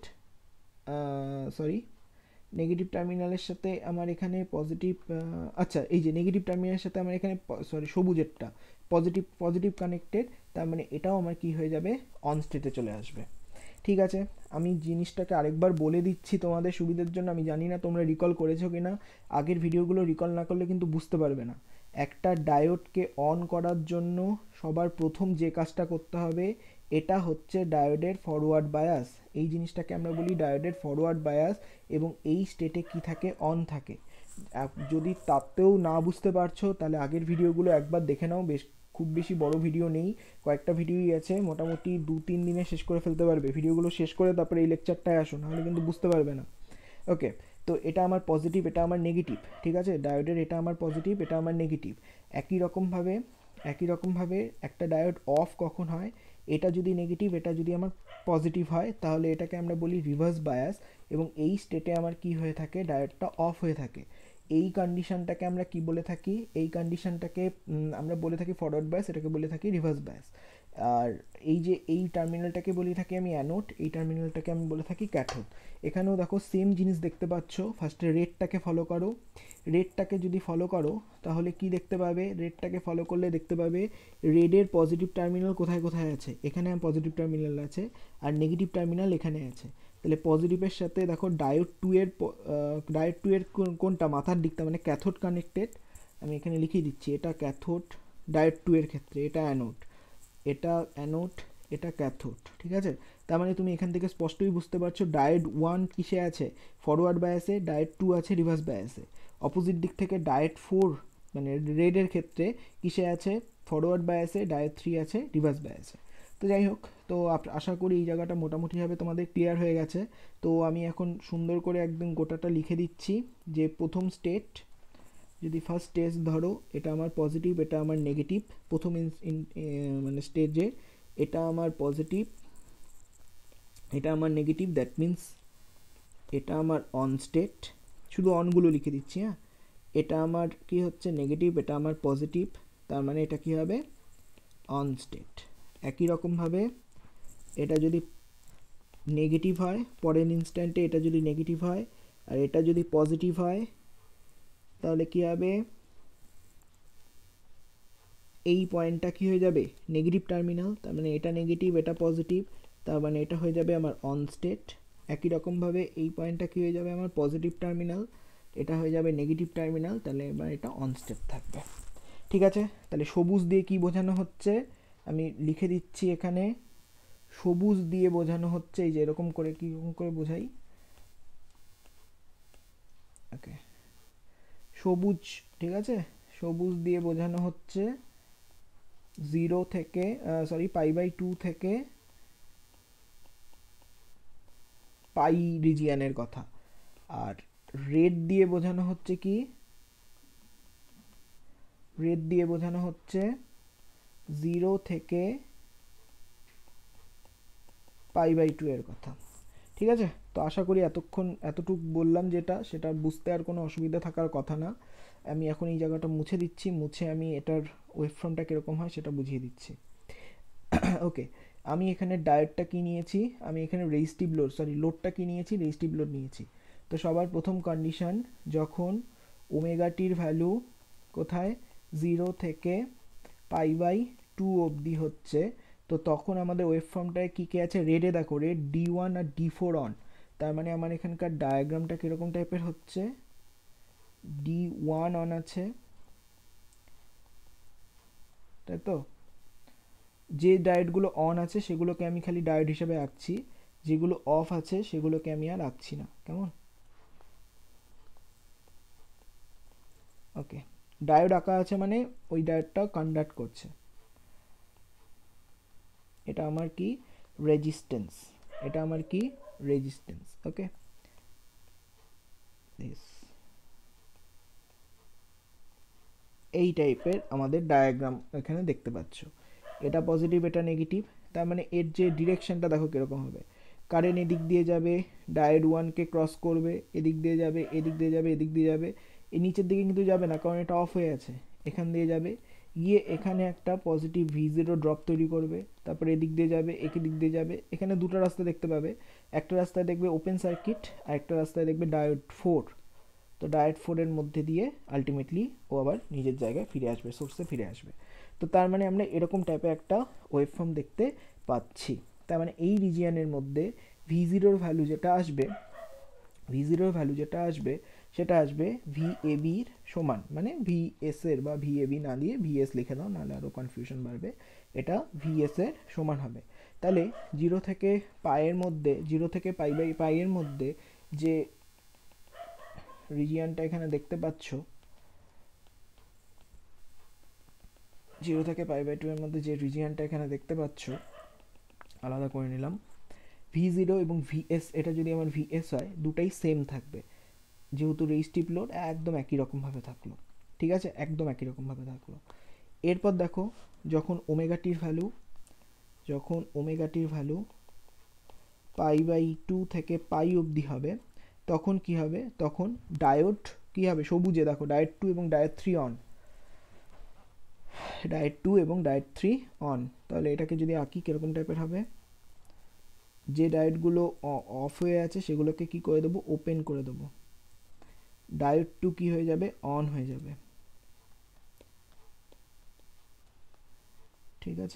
সরি নেগেটিভ টার্মিনালের সাথে আমার এখানে পজিটিভ, আচ্ছা এই যে নেগেটিভ টার্মিনালের সাথে আমার এখানে সরি সবুজেরটা পজিটিভ পজিটিভ কানেক্টেড, তার মানে এটাও আমার কি হয়ে যাবে, অন স্টেটে চলে আসবে। ঠিক আছে, আমি জিনিসটাকে আরেকবার বলে দিচ্ছি তোমাদের সুবিধার জন্য, আমি জানি না তোমরা রিকল করেছো কি না, আগের ভিডিওগুলো রিকল না করলে কিন্তু বুঝতে পারবে না। একটা ডায়োডকে অন করার জন্য সবার প্রথম যে কাজটা করতে হবে, এটা হচ্ছে ডায়োডের ফরওয়ার্ড বায়াস। এই জিনিসটাকে আমরা বলি ডায়োডের ফরওয়ার্ড বায়াস, এবং এই স্টেটে কি থাকে, অন থাকে। যদি তাতেও না বুঝতে পারছো তাহলে আগের ভিডিওগুলো একবার দেখে নাও, বেশ খুব বেশি বড় ভিডিও নেই, কয়েকটা ভিডিওই আছে, মোটামুটি দু তিন দিনে শেষ করে ফেলতে পারবে। ভিডিওগুলো শেষ করে তারপরে এই লেকচারটায় আসো, নাহলে কিন্তু বুঝতে পারবে না। ওকে, তো এটা আমার পজিটিভ, এটা আমার নেগেটিভ, ঠিক আছে? ডায়োডের এটা আমার পজিটিভ, এটা আমার নেগেটিভ। একই রকমভাবে একই রকমভাবে একটা ডায়োড অফ কখন হয়, এটা যদি নেগেটিভ, এটা যদি আমার পজিটিভ হয়, তাহলে এটাকে আমরা বলি রিভার্স বায়াস, এবং এই স্টেটে আমার কি হয়ে থাকে, ডায়োডটা অফ হয়ে থাকে। এই কন্ডিশনটাকে আমরা কি বলে থাকি, এই কন্ডিশনটাকে আমরা বলে থাকি ফরওয়ার্ড বায়াস, এটাকে বলে থাকি রিভার্স বায়াস। আর এই যে এই টার্মিনালটাকে বলে থাকি আমি অ্যানোড, এই টার্মিনালটাকে আমি বলে থাকি ক্যাথোড। এখানেও দেখো সেম জিনিস দেখতে পাচ্ছ। ফার্স্টে রেডটাকে ফলো করো, রেডটাকে যদি ফলো করো তাহলে কি দেখতে পাবে, রেডটাকে ফলো করলে দেখতে পাবে রেডের পজিটিভ টার্মিনাল কোথায় কোথায় আছে, এখানে পজিটিভ টার্মিনাল আছে, আর নেগেটিভ টার্মিনাল এখানে আছে। তাহলে পজিটিভের সাথে দেখো ডায়োড টু এর ডায়োড টু এর কোনটা মাথার দিকটা, মানে ক্যাথোড কানেক্টেড। আমি এখানে লিখিয়ে দিচ্ছি, এটা ক্যাথোড ডায়োড টু এর ক্ষেত্রে, এটা অ্যানোড, এটা অ্যানোড, এটা ক্যাথোড, ঠিক আছে? তার মানে তুমি এখান থেকে স্পষ্টই বুঝতে পারছো ডায়োড ওয়ান কিসে আছে, ফরওয়ার্ড বায়াসে, ডায়োড টু আছে রিভার্স বায়াসে। অপোজিট দিক থেকে ডায়োড ফোর মানে রেডের ক্ষেত্রে কিসে আছে, ফরওয়ার্ড বায়াসে, ডায়োড থ্রি আছে রিভার্স বায়াসে। তো যাই হোক, তো আশা করি এই জায়গাটা মোটামুটিভাবে তোমাদের ক্লিয়ার হয়ে গেছে। তো আমি এখন সুন্দর করে একদম গোটাটা লিখে দিচ্ছি, যে প্রথম স্টেট, যদি ফার্স্ট স্টেজ ধরো, এটা আমার পজিটিভ, এটা আমার নেগেটিভ, প্রথম মানে স্টেজে এটা আমার পজিটিভ, এটা আমার নেগেটিভ, দ্যাট মিন্স এটা আমার অন স্টেট, শুধু অনগুলো লিখে দিচ্ছি, হ্যাঁ। এটা আমার কি হচ্ছে নেগেটিভ, এটা আমার পজিটিভ, তার মানে এটা কি হবে অন স্টেট। একই রকমভাবে এটা যদি নেগেটিভ হয়, পরের ইনস্ট্যান্টে এটা যদি নেগেটিভ হয়, আর এটা যদি পজিটিভ হয়, তাহলে কি হবে, এই পয়েন্টটা কি হয়ে যাবে নেগেটিভ টার্মিনাল, তার মানে এটা নেগেটিভ, এটা পজিটিভ, তার মানে এটা হয়ে যাবে আমার অন স্টেট। একই রকমভাবে এই পয়েন্টটা কি হয়ে যাবে আমার পজিটিভ টার্মিনাল, এটা হয়ে যাবে নেগেটিভ টার্মিনাল, তাহলে এবার এটা অন স্টেট থাকবে, ঠিক আছে? তাহলে সবুজ দিয়ে কি বোঝানো হচ্ছে, আমি লিখে দিচ্ছি এখানে, সবুজ দিয়ে বোঝানো হচ্ছে, এই যে এরকম করে কি করে বোঝাই, ওকে, সবুজ, ঠিক আছে, সবুজ দিয়ে বোঝানো হচ্ছে জিরো থেকে সরি পাই বাই টু থেকে পাই রিজিয়ানের কথা। আর রেড দিয়ে বোঝানো হচ্ছে কি, রেড দিয়ে বোঝানো হচ্ছে জিরো থেকে পাই বাই টু এর কথা, ঠিক আছে? তো আশা করি এতক্ষণ এতটুক বললাম যেটা, সেটা বুঝতে আর কোনো অসুবিধা থাকার কথা না। আমি এখন এই জায়গাটা মুছে দিচ্ছি, মুছে আমি এটার ওয়েভফর্মটা কীরকম হয় সেটা বুঝিয়ে দিচ্ছি। ওকে, আমি এখানে ডায়োডটা কি নিয়েছি, আমি এখানে রেজিস্টিভ লোড সরি লোডটা কি নিয়েছি, রেজিস্টিভ লোড নিয়েছি। তো সবার প্রথম কন্ডিশন, যখন ওমেগাটির ভ্যালু কোথায় জিরো থেকে পাই বাই টু অবধি হচ্ছে, তো তখন আমাদের ওয়েভফর্মটায় কী কী আছে, রেডে দেখো, রেড ডি ওয়ান আর ডি ফোর অন, তার মানে আমার এখানকার ডায়াগ্রামটা কীরকম টাইপের হচ্ছে, ডি ওয়ান অন আছে, তাই তো? যে ডায়োডগুলো অন আছে সেগুলোকে আমি খালি ডায়োড হিসেবে আঁকছি, যেগুলো অফ আছে সেগুলোকে আমি আর আঁকছি না, কেমন? ওকে, ডায়োড আঁকা আছে মানে ওই ডায়োডটা কন্ডাক্ট করছে। এটা আমার কি রেজিস্ট্যান্স, এটা আমার কি রেজিস্ট্যান্স, ওকে। এই টাইপের আমাদের ডায়াগ্রাম এখানে দেখতে পাচ্ছ, এটা পজিটিভ, এটা নেগেটিভ, তার মানে এর যে ডিরেকশনটা দেখো কীরকম হবে, কারেন্ট এদিক দিয়ে যাবে, ডায়োড ওয়ানকে ক্রস করবে, এদিক দিয়ে যাবে, এদিক দিয়ে যাবে, এদিক দিয়ে যাবে, এই নিচের দিকে কিন্তু যাবে না কারণ এটা অফ হয়ে আছে, এখান দিয়ে যাবে, গিয়ে এখানে একটা পজিটিভ ভি জিরো ড্রপ তৈরি করবে, তারপরে এদিক দিয়ে যাবে, একই দিক দিয়ে যাবে, এখানে দুটো রাস্তা দেখতে পাবে, একটা রাস্তায় দেখবে ওপেন সার্কিট, আর একটা রাস্তায় দেখবে ডায়োড ফোর। তো ডায়োড ফোরের মধ্যে দিয়ে আলটিমেটলি ও আবার নিজের জায়গায় ফিরে আসবে, সোর্সে ফিরে আসবে। তো তার মানে আমরা এরকম টাইপের একটা ওয়েভফর্ম দেখতে পাচ্ছি। তার মানে এই রিজিয়ানের মধ্যে ভি জিরোর ভ্যালু যেটা আসবে, ভি জিরোর ভ্যালু যেটা আসবে সেটা আসবে ভি এ বির সমান, মানে ভি এস এর, বা ভি এ বি না দিয়ে ভি এস লিখে দাও, নাহলে আরও কনফিউশন বাড়বে, এটা ভি এস এর সমান হবে। তাহলে জিরো থেকে পায়ের মধ্যে, জিরো থেকে পাই বাই পাইয়ের মধ্যে যে রিজিয়ানটা এখানে দেখতে পাচ্ছ, জিরো থেকে পাই বাই টু এর মধ্যে যে রিজিয়ানটা এখানে দেখতে পাচ্ছ, আলাদা করে নিলাম। ভি জিরো এবং ভিএস, এটা যদি আমার ভিএস হয় দুটাই সেম থাকবে, যেহেতু রেজিস্টিভ লোড একদম একই রকমভাবে থাকলো। ঠিক আছে, একদম একই রকমভাবে থাকলো। এরপর দেখো, যখন ওমেগাটির ভ্যালু যখন ওমেগাটির ভ্যালু পাই বাই টু থেকে পাই অবধি হবে, তখন কি হবে, তখন ডায়োড কি হবে, সবুজে দেখো ডায়োড টু এবং diode three on, diode two এবং ডায়োড থ্রি অন। তাহলে এটাকে যদি আঁকি কীরকম টাইপের হবে, যে ডায়োডগুলো অফ হয়ে আছে সেগুলোকে কি করে দেবো, ওপেন করে দেবো, ডায়োড টু কি হয়ে যাবে, অন হয়ে যাবে। ঠিক আছে,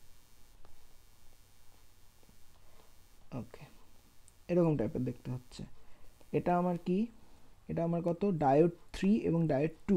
ওকে, এরকম টাইপের দেখতে হচ্ছে। এটা আমার কি, এটা আমার কত, ডায়োড থ্রি এবং ডায়োড টু।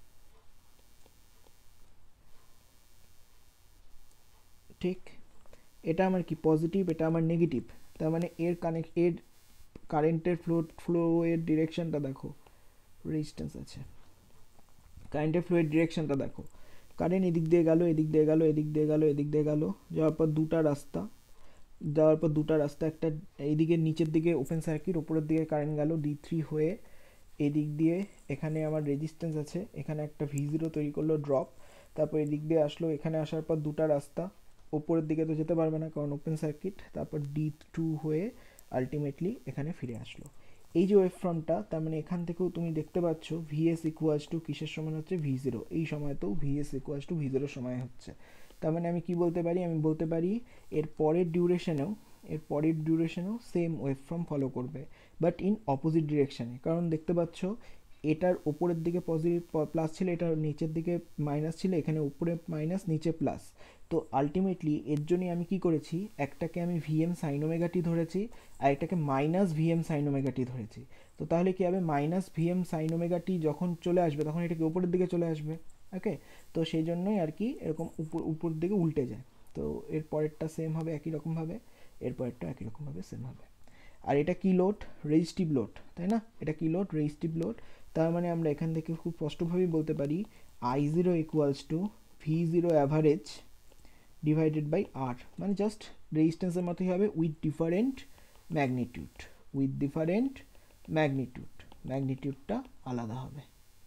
ঠিক, এটা আমার কি পজিটিভ, এটা আমার নেগেটিভ। তার মানে এর কানেক্ট এর কারেন্টের ফ্লো ফ্লো এর ডিরেকশনটা দেখো, রেজিস্ট্যান্স আছে, কারেন্টের ফ্লো এর ডিরেকশনটা দেখো, কারেন্ট এদিক দিয়ে গেল, এদিক দিয়ে গেল, এদিক দিয়ে গেল, এদিক দিয়ে গেল, যাওয়ার পর দুটা রাস্তা, যাওয়ার পর দুটা রাস্তা, একটা এইদিকে নিচের দিকে ওপেন সার্কিট, ওপরের দিকে কারেন্ট গেল ডি থ্রি হয়ে, এদিক দিয়ে এখানে আমার রেজিস্ট্যান্স আছে, এখানে একটা ভি জিরো তৈরি করলো ড্রপ, তারপর এদিক দিয়ে আসলো, এখানে আসার পর দুটা রাস্তা, ওপরের দিকে তো যেতে পারবে না কারণ ওপেন সার্কিট, তারপর ডি টু হয়ে আলটিমেটলি এখানে ফিরে আসলো। এই যে ওয়েভ ফ্রন্টটা, তার মানে এখান থেকেও তুমি দেখতে পাচ্ছ ভিএস ইকুয়ালস টু কিসের সমান হচ্ছে, ভি জিরো। এই সময়তেও ভিএস ইকুয়ালস টু ভি জিরোর সময় হচ্ছে। তার মানে আমি কি বলতে পারি, আমি বলতে পারি এর পরের ডিউরেশনেও এর পরের ডিউরেশনেও সেম ওয়েভ ফর্ম ফলো করবে, বাট ইন অপোজিট ডিরেকশানে। কারণ দেখতে পাচ্ছ এটার ওপরের দিকে পজিটিভ প্লাস ছিল, এটার নিচের দিকে মাইনাস ছিল, এখানে উপরে মাইনাস নিচে প্লাস। তো আলটিমেটলি এর জন্যই আমি কি করেছি, একটাকে আমি ভিএম সাইন ওমেগাটি ধরেছি, আর একটাকে মাইনাস ভিএম সাইন ওমেগাটি ধরেছি। তো তাহলে কি হবে, মাইনাস ভিএম সাইন ওমেগাটি যখন চলে আসবে তখন এটাকে উপরের দিকে চলে আসবে। ওকে, তো সেই জন্যই আর কি এরকম উপর উপর দিকে উল্টে যায়। তো এর পরেরটা সেম হবে একই রকমভাবে, এর পরেরটা একই রকমভাবে সেম হবে। আর এটা কি লোড, রেজিস্টিভ লোড, তাই না, এটা কি লোড, রেজিস্টিভ লোড। তার মানে আমরা এখান থেকে খুব স্পষ্টভাবেই বলতে পারি I zero equals to V zero average divided by R, মানে জাস্ট রেজিস্ট্যান্সের মতোই হবে, with different magnitude, with different magnitude, ম্যাগনিটিউডটা আলাদা হবে,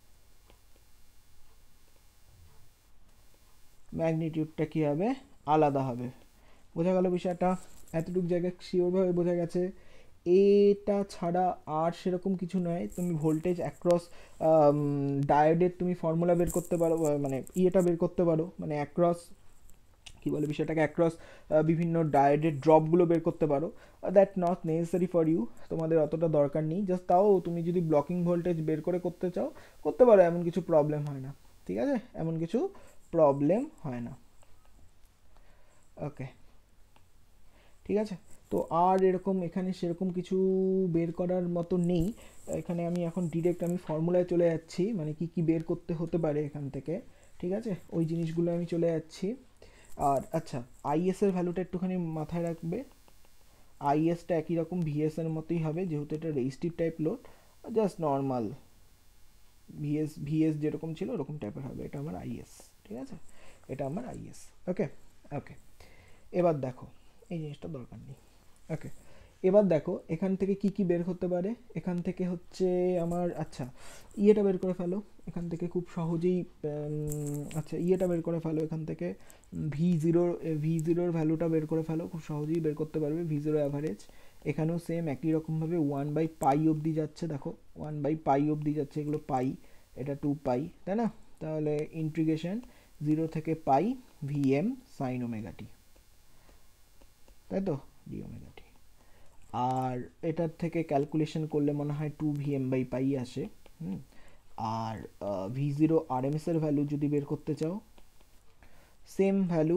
ম্যাগনিটিউডটা কী হবে, আলাদা হবে। বোঝা গেল বিষয়টা, এতটুকু জায়গায় শিওরভাবে বোঝা গেছে। এটা ছাড়া আর সেরকম কিছু নয়, তুমি ভোল্টেজ অ্যাক্রস ডায়োডের তুমি ফর্মুলা বের করতে পারো, মানে ইয়েটা বের করতে পারো, মানে অ্যাক্রস কী বলে বিষয়টাকে, অ্যাক্রস বিভিন্ন ডায়োডের ড্রপগুলো বের করতে পারো। That not necessary for you, তোমাদের অতটা দরকার নেই, জাস্ট তাও তুমি যদি ব্লকিং ভোল্টেজ বের করে করতে চাও করতে পারো, এমন কিছু প্রবলেম হয় না। ঠিক আছে, এমন কিছু প্রবলেম হয় না। ওকে, ঠিক আছে। তো আর এরকম এখানে সেরকম কিছু বের করার মতো নেই। এখানে আমি এখন ডিরেক্ট আমি ফর্মুলায় চলে যাচ্ছি, মানে কি কি বের করতে হতে পারে এখান থেকে। ঠিক আছে, ওই জিনিসগুলো আমি চলে যাচ্ছি। আর আচ্ছা, আইএস এর ভ্যালুটা একটুখানি মাথায় রাখবে, আইএসটা একই রকম ভিএস এর মতোই হবে, যেহেতু এটা resistive type load, just normal VS VS যেরকম ছিল ওরকম টাইপের হবে। এটা আমার আইএস, ঠিক আছে, এটা আমার আইএস। ওকে ওকে, এবার দেখো, এই জিনিসটা দরকার নেই। ওকে, এবার দেখো এখান থেকে কি কি বের হতে পারে। এখান থেকে হচ্ছে আমার, আচ্ছা ইয়েটা বের করে ফেলো এখান থেকে খুব সহজেই। আচ্ছা ইয়েটা বের করে ফেলো এখান থেকে, ভি জিরোর ভি জিরোর ভ্যালুটা বের করে ফেলো, খুব সহজেই বের করতে পারবে ভি জিরো অ্যাভারেজ। এখানেও সেম একই রকমভাবে ওয়ান বাই পাই অবধি যাচ্ছে, দেখো ওয়ান বাই পাই অবধি যাচ্ছে, এগুলো পাই, এটা টু পাই, তাই না। তাহলে ইন্টিগ্রেশন জিরো থেকে pi V M sine omega t, তাই তো, ডি ওমেগাটি। আর এটার থেকে ক্যালকুলেশন করলে মনে হয় two V M by pi আসে। হুম, আর V zero R M S এর ভ্যালু যদি বের করতে চাও, সেম ভ্যালু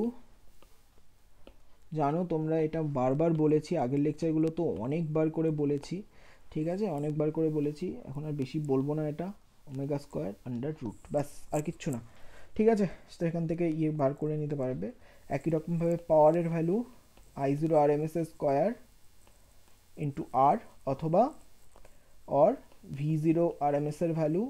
জানো তোমরা, এটা বারবার বলেছি, আগের লেকচারগুলো তো অনেকবার করে বলেছি, ঠিক আছে, অনেকবার করে বলেছি, এখন আর বেশি বলবো না। এটা ওমেগা স্কোয়ার আন্ডার রুট, ব্যাস আর কিচ্ছু না। ঠিক আছে, সেটা এখান থেকে ইয়ে বার করে নিতে পারবে। একই রকমভাবে পাওয়ারের value I zero R M S এর স্কোয়ার ইন্টু আর, অথবা or V zero R M S এর ভ্যালু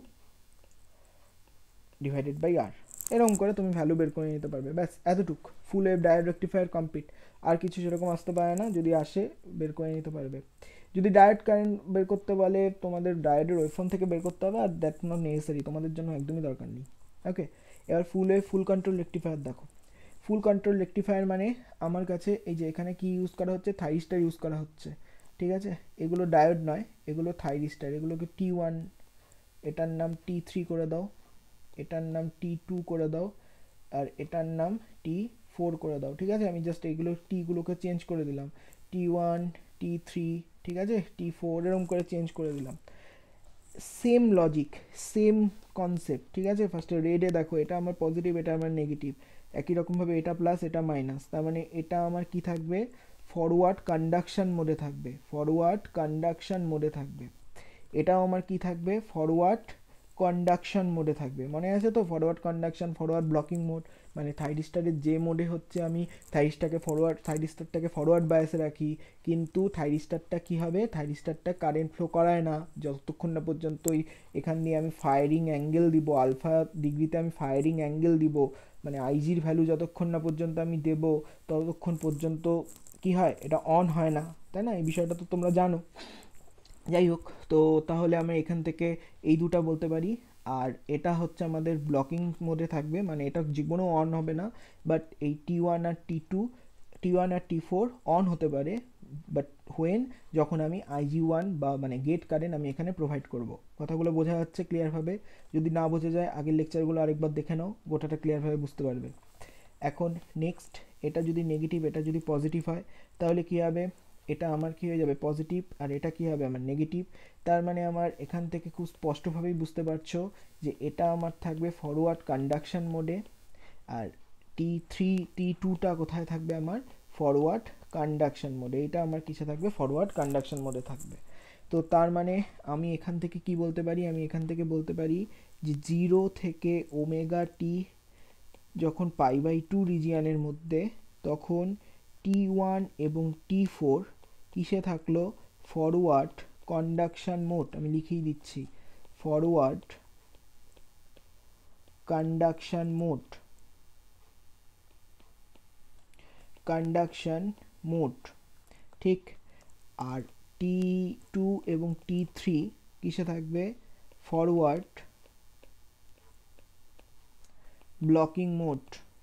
ডিভাইডেড বাই আর, এরকম করে তুমি ভ্যালু বের করে নিতে পারবে। ব্যাস এতটুক, full wave diode rectifier complete. আর কিছু সেরকম আসতে পারে না, যদি আসে বের করে নিতে পারবে। যদি ডায়োড কারেন্ট বের করতে বলে তোমাদের ডায়োডের ওয়েভফর্ম থেকে বের করতে হবে, আর দ্যাট নট নেসেসারি, তোমাদের জন্য একদমই দরকার নেই। ওকে, এবার full wave full control rectifier দেখো। ফুল কন্ট্রোল রেকটিফায়ার মানে আমার কাছে এই যে এখানে কি ইউজ করা হচ্ছে, থাইরিস্টার ইউজ করা হচ্ছে, ঠিক আছে। এগুলো ডায়োড নয়, এগুলো থাইরিস্টার, এগুলোকে টি ওয়ান, এটার নাম টি থ্রি করে দাও, এটার নাম টি টু করে দাও, আর এটার নাম টি ফোর করে দাও, ঠিক আছে। আমি জাস্ট এইগুলো টিগুলোকে চেঞ্জ করে দিলাম, টি ওয়ান, টি থ্রি, ঠিক আছে, টি ফোর, এরকম করে চেঞ্জ করে দিলাম। সেম লজিক, সেম কনসেপ্ট, ঠিক আছে। ফার্স্টে রেডে দেখো, এটা আমার পজিটিভ, এটা আমার নেগেটিভ, একই রকমভাবে এটা প্লাস এটা মাইনাস, তার মানে এটা আমার কি থাকবে, ফরওয়ার্ড কন্ডাকশন মোডে থাকবে, ফরওয়ার্ড কন্ডাকশন মোডে থাকবে। এটাও আমার কি থাকবে, ফরওয়ার্ড কন্ডাকশন মোডে থাকবে। মনে আছে তো, forward conduction, forward blocking mode, মানে থাইরিস্টারের যে মোডে হচ্ছে আমি থাইরিস্টারকে ফরওয়ার্ড থাইরিস্টারটাকে ফরওয়ার্ড বায়াসে রাখি, কিন্তু থাইরিস্টারটা কি হবে, থাইরিস্টারটা কারেন্ট ফ্লো করায় না যতক্ষণ না পর্যন্ত এখান দিয়ে আমি ফায়ারিং অ্যাঙ্গেল দিব, আলফা ডিগ্রিতে আমি ফায়ারিং অ্যাঙ্গেল দিব, মানে আইজির ভ্যালু যতক্ষণ না পর্যন্ত আমি দেব ততক্ষণ পর্যন্ত কি হয়, এটা অন হয় না, তাই না। এই বিষয়টা তো তোমরা জানো। যাই হোক, তো তাহলে আমরা এখান থেকে এই দুটো বলতে পারি। আর এটা হচ্ছে আমাদের ব্লকিং মোডে থাকবে, মানে এটা জীবনেও অন হবে না, বাট এই টি ওয়ান আর টি টু, টি ওয়ান আর টি ফোর অন হতে পারে, বাট হোয়েন, যখন আমি আইজি ওয়ান বা মানে গেট কারেন্ট আমি এখানে প্রোভাইড করব। কথাগুলো বোঝা যাচ্ছে ক্লিয়ারভাবে? যদি না বোঝা যায় আগের লেকচারগুলো আরেকবার দেখে নাও, গোটাটা ক্লিয়ারভাবে বুঝতে পারবে। এখন নেক্সট, এটা যদি নেগেটিভ, এটা যদি পজিটিভ হয়, তাহলে কী হবে, এটা আমার কী হয়ে যাবে, পজিটিভ, আর এটা কী হবে আমার নেগেটিভ। তার মানে আমার এখান থেকে খুব স্পষ্টভাবেই বুঝতে পারছো যে এটা আমার থাকবে ফরওয়ার্ড কন্ডাকশন মোডে, আর টি থ্রি টি টুটা কোথায় থাকবে আমার, ফরওয়ার্ড কন্ডাকশন মোডে। এটা আমার কিসে থাকবে, ফরওয়ার্ড কন্ডাকশন মোডে থাকবে। তো তার মানে আমি এখান থেকে কি বলতে পারি, আমি এখান থেকে বলতে পারি যে জিরো থেকে ওমেগা টি যখন পাই বাই টু রিজিয়ানের মধ্যে, তখন টি ওয়ান এবং টি ফোর কিসে থাকলো, ফরওয়ার্ড কন্ডাকশন মোড। আমি লিখেই দিচ্ছি, forward conduction mode, conduction mode, ঠিক। আর টি টু এবং টি থ্রি কিসে থাকবে, forward blocking mode,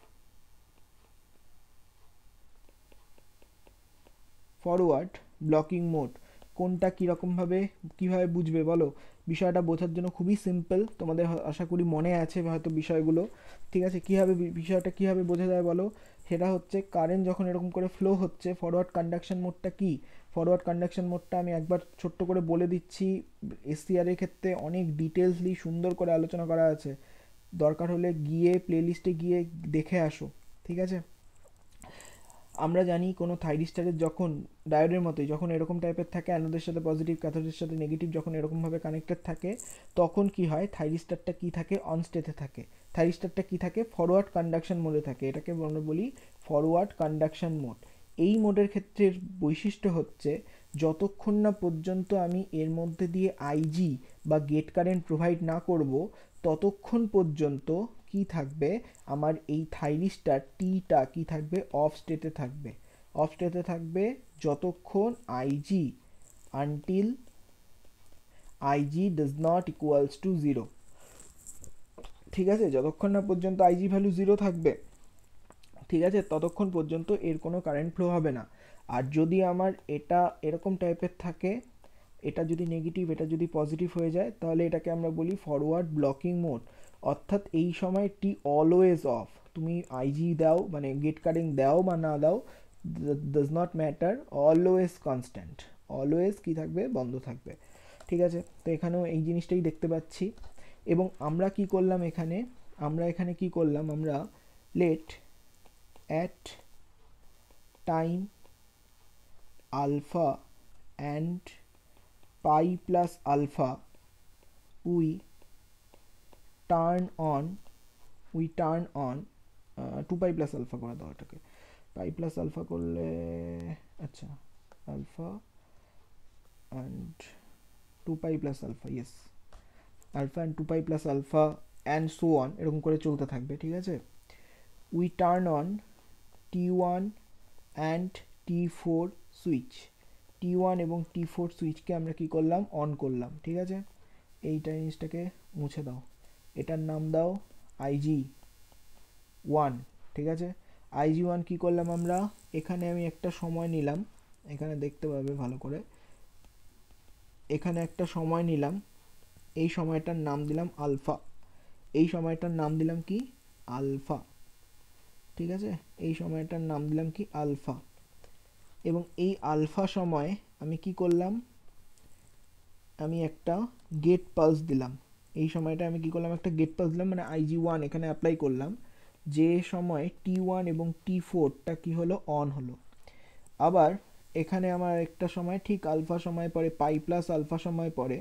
forward blocking mode. কোনটা কীরকমভাবে কীভাবে বুঝবে বলো, বিষয়টা বোঝার জন্য খুবই সিম্পল, তোমাদের আশা করি মনে আছে হয়তো বিষয়গুলো, ঠিক আছে। কীভাবে বিষয়টা কীভাবে বোঝা যায় বলো, সেটা হচ্ছে কারেন্ট যখন এরকম করে ফ্লো হচ্ছে, ফরওয়ার্ড কন্ডাকশন মোডটা কি, ফরওয়ার্ড কন্ডাকশন মোডটা আমি একবার ছোট্ট করে বলে দিচ্ছি, এসসিআরের ক্ষেত্রে অনেক ডিটেলসলি সুন্দর করে আলোচনা করা আছে, দরকার হলে গিয়ে প্লেলিস্টে গিয়ে দেখে আসো, ঠিক আছে। আমরা জানি কোনো থাইরিস্টারের যখন ডায়োডের মতোই যখন এরকম টাইপের থাকে, অ্যানোদের সাথে পজিটিভ, ক্যাথোডের সাথে নেগেটিভ যখন এরকমভাবে কানেক্টেড থাকে, তখন কি হয়, থাইরিস্টারটা কি থাকে, অন স্টেটে থাকে, থাইরিস্টারটা কি থাকে, ফরওয়ার্ড কন্ডাকশন মোডে থাকে, এটাকে আমরা বলি ফরওয়ার্ড কন্ডাকশন মোড। এই মোডের ক্ষেত্রে বৈশিষ্ট্য হচ্ছে যতক্ষণ না পর্যন্ত আমি এর মধ্যে দিয়ে আইজি বা গেট কারেন্ট প্রোভাইড না করব, ততক্ষণ পর্যন্ত কি থাকবে, আমার এই থাইরিস্টার টিটা কি থাকবে, অফ স্টেটে থাকবে, অফ স্টেটে থাকবে যতক্ষণ IG, until IG does not equals to zero, ঠিক আছে। যতক্ষণ না পর্যন্ত আইজি ভ্যালু জিরো থাকবে, ঠিক আছে, ততক্ষণ পর্যন্ত এর কোনো কারেন্ট ফ্লো হবে না। আর যদি আমার এটা এরকম টাইপের থাকে, এটা যদি নেগেটিভ, এটা যদি পজিটিভ হয়ে যায়, তাহলে এটাকে আমরা বলি ফরওয়ার্ড ব্লকিং মোড, অর্থাৎ এই সময় টি অলওয়েজ অফ। তুমি আইজি দাও, মানে গেট কারেন্ট দাও বা না দাও, does not matter, always constant, always কি থাকবে, বন্ধ থাকবে, ঠিক আছে। তো এখানেও এই জিনিসটাই দেখতে পাচ্ছি। এবং আমরা কি করলাম এখানে, আমরা এখানে কি করলাম, আমরা let at time alpha and pi plus alpha we turn on we turn on two pi plus alpha করে দাও এটাকে, পাই প্লাস আলফা করলে, আচ্ছা, alpha and two pi plus alpha, yes, alpha and two pi plus alpha and so on, এরকম করে চলতে থাকবে, ঠিক আছে। We turn on T one and T four switch, T one এবং টি ফোর সুইচকে আমরা কি করলাম, অন করলাম, ঠিক আছে। এইটা জিনিসটাকে মুছে দাও, এটার নাম দাও আইজি ওয়ান, ঠিক আছে। আইজি ওয়ান কী করলাম আমরা, এখানে আমি একটা সময় নিলাম, এখানে দেখতে পাবে ভালো করে, এখানে একটা সময় নিলাম, এই সময়টার নাম দিলাম আলফা, এই সময়টার নাম দিলাম কি, আলফা, ঠিক আছে। এই সময়টার নাম দিলাম কি, আলফা। এবং এই আলফা সময় আমি কি করলাম, আমি একটা গেট পালস দিলাম, এই সময়টা আমি কি করলাম, একটা গেট পালস দিলাম, মানে আইজি ওয়ান এখানে অ্যাপ্লাই করলাম, যে সময় টি ওয়ান এবং টি ফোরটা কী হলো, অন হলো। আবার এখানে আমার একটা সময় ঠিক আলফা সময় পরে, পাই প্লাস আলফা সময় পরে,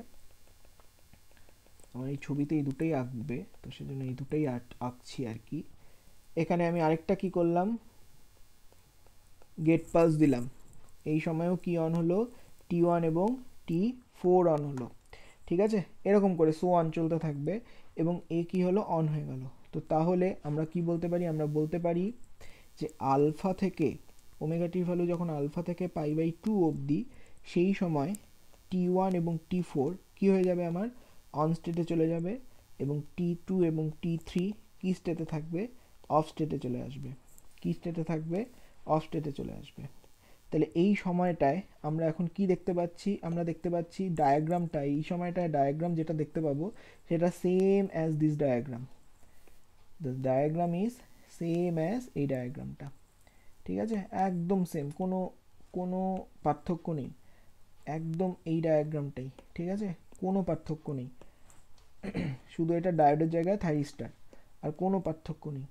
আমার এই ছবিতে এই দুটোই আঁকবে, তো সেজন্য এই দুটোই আঁকছি আর কি। এখানে আমি আরেকটা কি করলাম, গেট পালস দিলাম, এই সময়ও কি অন হলো, টি ওয়ান এবং টি ফোর অন হলো, ঠিক আছে। এরকম করে সো অন চলতে থাকবে এবং এ কি হলো, অন হয়ে গেল। তো তাহলে আমরা কি বলতে পারি, আমরা বলতে পারি যে আলফা থেকে ওমেগা টির ভ্যালু যখন আলফা থেকে পাই বাই টু অবধি, সেই সময় টি ওয়ান এবং টি ফোর কী হয়ে যাবে, আমার অন স্টেটে চলে যাবে, এবং টি টু এবং টি থ্রি কী স্টেটে থাকবে, অফ স্টেটে চলে আসবে, কী স্টেটে থাকবে, অফ স্টেটে চলে আসবে। তাহলে এই সময়টায় আমরা এখন কি দেখতে পাচ্ছি, আমরা দেখতে পাচ্ছি ডায়াগ্রামটা, এই সময়টায় ডায়াগ্রাম যেটা দেখতে পাবো সেটা same as this diagram, this diagram is same as এই ডায়াগ্রামটা, ঠিক আছে, একদম সেম, কোনো কোনো পার্থক্য নেই, একদম এই ডায়াগ্রামটাই, ঠিক আছে, কোনো পার্থক্য নেই, শুধু এটা ডায়োডের জায়গায় থাইরিস্টার, আর কোনো পার্থক্য নেই।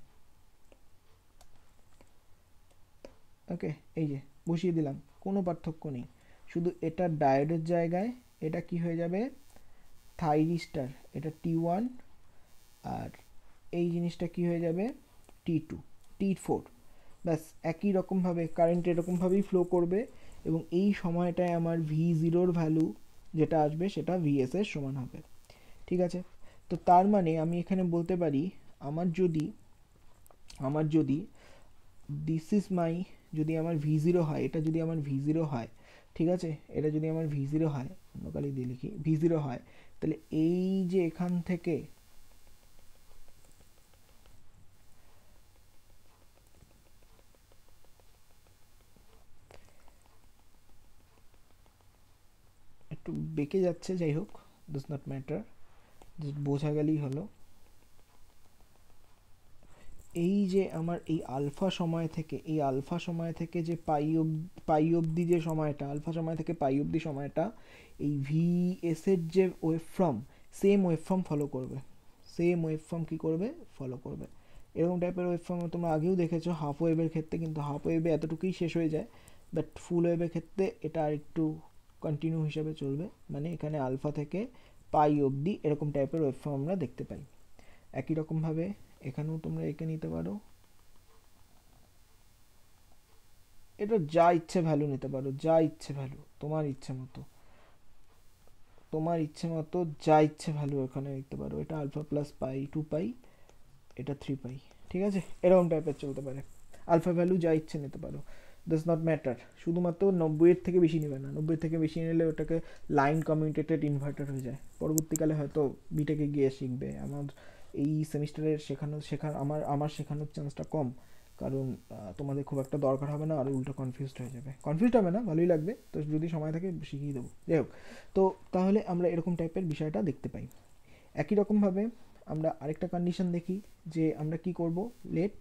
ওকে, এই যে বসিয়ে দিলাম, কোনো পার্থক্য নেই, শুধু এটা ডায়োডের জায়গায় এটা কি হয়ে যাবে, থাইরিস্টার, এটা টি ওয়ান, আর এই জিনিসটা কি হয়ে যাবে, টি টু, টি ফোর, ব্যাস একই রকমভাবে কারেন্ট এরকমভাবেই ফ্লো করবে, এবং এই সময়টায় আমার ভি জিরোর ভ্যালু যেটা আসবে সেটা ভিএস এর সমান হবে, ঠিক আছে। তো তার মানে আমি এখানে বলতে পারি, আমার যদি আমার যদি দিস ইজ মাই, যদি আমার ভি জিরো হয়, এটা যদি আমার ভি জিরো হয়, ঠিক আছে, এটা যদি আমার ভি জিরো হয়, অন্য কালি দিয়ে লিখি, ভি জিরো হয়, তাহলে এই যে এখান থেকে একটু বেঁকে যাচ্ছে, যাই হোক, ডাজ নট ম্যাটার, বোঝা গেলেই হলো। এই যে আমার এই আলফা সময় থেকে, এই আলফা সময় থেকে যে পাই অব পাই অবধি যে সময়টা, আলফা সময় থেকে পাই অবধি সময়টা, এই ভি এস এর যে wave form, same wave form follow করবে, সেম ওয়েভ ফর্ম কী করবে, ফলো করবে। এরকম টাইপের ওয়েভ ফর্ম তোমরা আগেও দেখেছো হাফ ওয়েভের ক্ষেত্রে, কিন্তু হাফ ওয়েভে এতটুকুই শেষ হয়ে যায়, বাট ফুল ওয়েভের ক্ষেত্রে এটা আর একটু কন্টিনিউ হিসাবে চলবে, মানে এখানে আলফা থেকে পাই অবধি এরকম টাইপের ওয়েভ ফর্ম আমরা দেখতে পাই। একই রকমভাবে এখানেও তোমরা এঁকে নিতে পারো, এটা যা ইচ্ছে ভ্যালু নিতে পারো, যা ইচ্ছে ভ্যালু, তোমার ইচ্ছে মতো, তোমার ইচ্ছে মতো যা ইচ্ছে ভ্যালু এখানে লিখতে পারো, এটা alpha plus pi, two pi, এটা থ্রি পাই, ঠিক আছে, এরকম টাইপের চলতে পারে, আলফা ভ্যালু যা ইচ্ছে নিতে পারো, ডাজ নট ম্যাটার, শুধুমাত্র নব্বইয়ের থেকে বেশি নেবে না, নব্বই থেকে বেশি নিলে ওটাকে লাইন কমিউটেটেড ইনভার্টার হয়ে যায়, পরবর্তীকালে হয়তো বিটেকে গিয়ে শিখবে। আমার এই সেমিস্টারের শেখানো শেখার আমার আমার শেখানোর চান্সটা কম, কারণ তোমাদের খুব একটা দরকার হবে না, আর উল্টো কনফিউজড হয়ে যাবে, কনফিউজড হবে না, ভালোই লাগবে, তো যদি সময় থাকে শিখিয়ে দেবো, যাই হোক। তো তাহলে আমরা এরকম টাইপের বিষয়টা দেখতে পাই। একই রকমভাবে আমরা আরেকটা কন্ডিশন দেখি, যে আমরা কি করব, let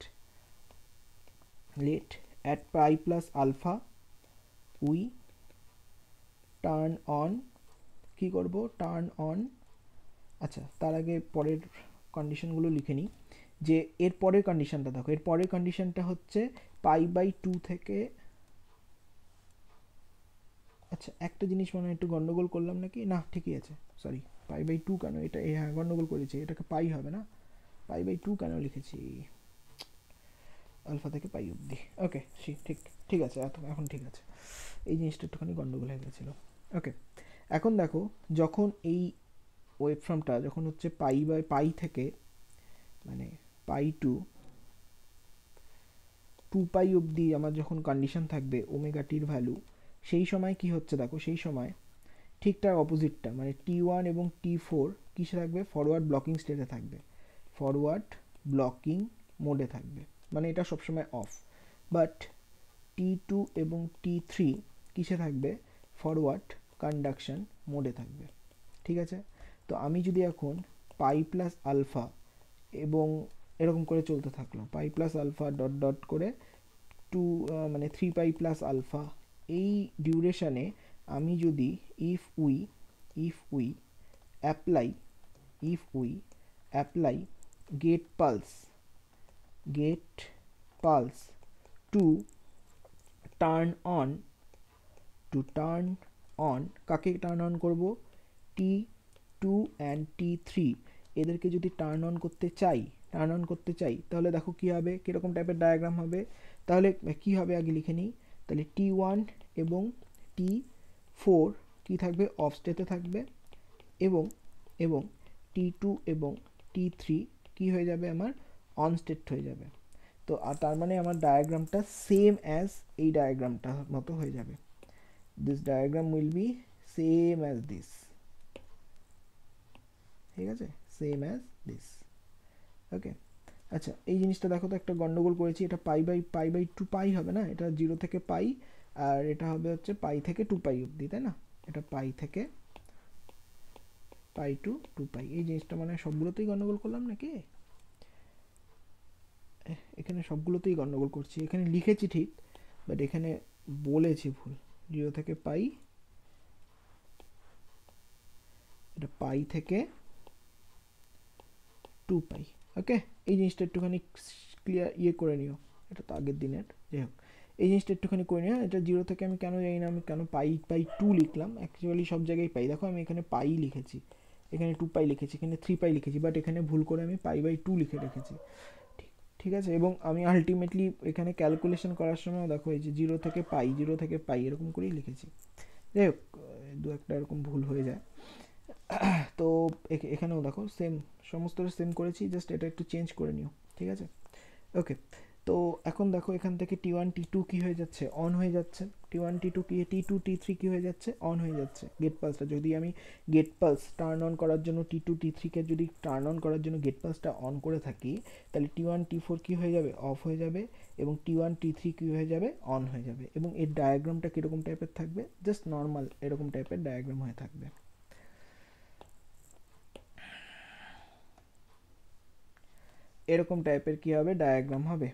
let at pi plus alpha we turn on, কী করব, টার্ন অন, আচ্ছা তার আগে পরের কন্ডিশনগুলো লিখে নিই, যে এর পরের কন্ডিশনটা দেখো, এর পরের কন্ডিশনটা হচ্ছে পাই বাই টু থেকে, আচ্ছা একটা জিনিস মনে হয় একটু গন্ডগোল করলাম নাকি, না ঠিকই আছে, সরি, পাই বাই টু কেন, এটা হ্যাঁ গন্ডগোল করেছি, এটাকে পাই হবে না, পাই বাই টু কেন লিখেছি, আলফা থেকে পাই অবধি, ওকে ঠিক ঠিক ঠিক আছে, এখন ঠিক আছে, এই জিনিসটা একটুখানি গন্ডগোল হয়ে গেছিলো। ওকে, এখন দেখো যখন এই ওয়েভ ফর্মটা যখন হচ্ছে পাই বাই পাই থেকে মানে পাই টু টু পাই অবধি আমার যখন কন্ডিশন থাকবে ওমেগা টির ভ্যালু, সেই সময় কি হচ্ছে দেখো, সেই সময় ঠিক তার অপোজিটটা মানে টি ওয়ান এবং টি ফোর কিসে থাকবে, ফরওয়ার্ড ব্লকিং স্টেটে থাকবে, ফরওয়ার্ড ব্লকিং মোডে থাকবে, মানে এটা সবসময় অফ। বাট টি টু এবং টি থ্রি কিসে থাকবে, ফরওয়ার্ড কন্ডাকশন মোডে থাকবে। ঠিক আছে, তো আমি যদি এখন পাই প্লাস আলফা এবং এরকম করে চলতে থাকলো, pi plus alpha dot dot করে টু মানে থ্রি পাই প্লাস আলফা, এই ডিউরেশনে আমি যদি if we if we apply if we apply gate pulse gate pulse to turn on to turn on কাকে টার্ন অন করব, T two and T three এদেরকে যদি টার্ন অন করতে চাই টার্ন অন করতে চাই তাহলে দেখো কী হবে, কীরকম টাইপের ডায়াগ্রাম হবে। তাহলে কী হবে আগে লিখে নিই, তাহলে টি ওয়ান এবং টি ফোর কী থাকবে, অফ স্টেটে থাকবে, এবং এবং টি টু এবং টি থ্রি কী হয়ে যাবে, আমার অন স্টেট হয়ে যাবে। তো আর তার মানে আমার ডায়াগ্রামটা সেম অ্যাজ এই ডায়াগ্রামটার মতো হয়ে যাবে। This diagram will be same as this. ঠিক আছে, সেম অ্যাজ দিস। ওকে, আচ্ছা এই জিনিসটা দেখো তো একটা গন্ডগোল করেছি, এটা pi by pi by two pi হবে না, এটা জিরো থেকে পাই, আর এটা হবে হচ্ছে পাই থেকে টু পাই অবধি, তাই না? এটা পাই থেকে পাই টু টু পাই, এই জিনিসটা মানে সবগুলোতেই গন্ডগোল করলাম নাকি? এখানে সবগুলোতেই গন্ডগোল করছি, এখানে লিখেছি ঠিক বাট এখানে বলেছি ভুল। জিরো থেকে পাই, এটা পাই থেকে টু পাই। ওকে, এই জিনিসটা একটুখানি ক্লিয়ার ইয়ে করে নিও, এটা তো আগের দিনের, যাই হোক এই জিনিসটা একটুখানি করে নিও। এটা জিরো থেকে আমি কেন জানি না আমি কেন পাই পাই টু লিখলাম, অ্যাকচুয়ালি সব জায়গায় পাই, দেখো আমি এখানে পাই লিখেছি, এখানে টু পাই লিখেছি, এখানে থ্রি পাই লিখেছি, বাট এখানে ভুল করে আমি পাই বাই টু লিখে রেখেছি। ঠিক আছে, এবং আমি আলটিমেটলি এখানে ক্যালকুলেশন করার সময় দেখো এই যে জিরো থেকে পাই জিরো থেকে পাই এরকম করেই লিখেছি। যাই হোক দু একটা এরকম ভুল হয়ে যায়। তো এখানেও দেখো সেম, সমস্তটা সেম করেছি, জাস্ট এটা একটু চেঞ্জ করে নিও। ঠিক আছে, ওকে। তো এখন দেখো এখান থেকে টি ওয়ান টি টু কী হয়ে যাচ্ছে, অন হয়ে যাচ্ছে, টি ওয়ান টি টু কি টি টু টি থ্রি কী হয়ে যাচ্ছে, অন হয়ে যাচ্ছে। গেট পালসটা যদি আমি গেট পালস টার্ন অন করার জন্য টি টু টি থ্রিকে যদি টার্ন অন করার জন্য গেট পালসটা অন করে থাকি, তাহলে টি ওয়ান টি ফোর কী হয়ে যাবে, অফ হয়ে যাবে, এবং টি ওয়ান টি থ্রি কী হয়ে যাবে, অন হয়ে যাবে। এবং এর ডায়াগ্রামটা কীরকম টাইপের থাকবে, জাস্ট নর্মাল এরকম টাইপের ডায়াগ্রাম হয়ে থাকবে। এরকম টাইপের কী হবে, ডায়াগ্রাম হবে।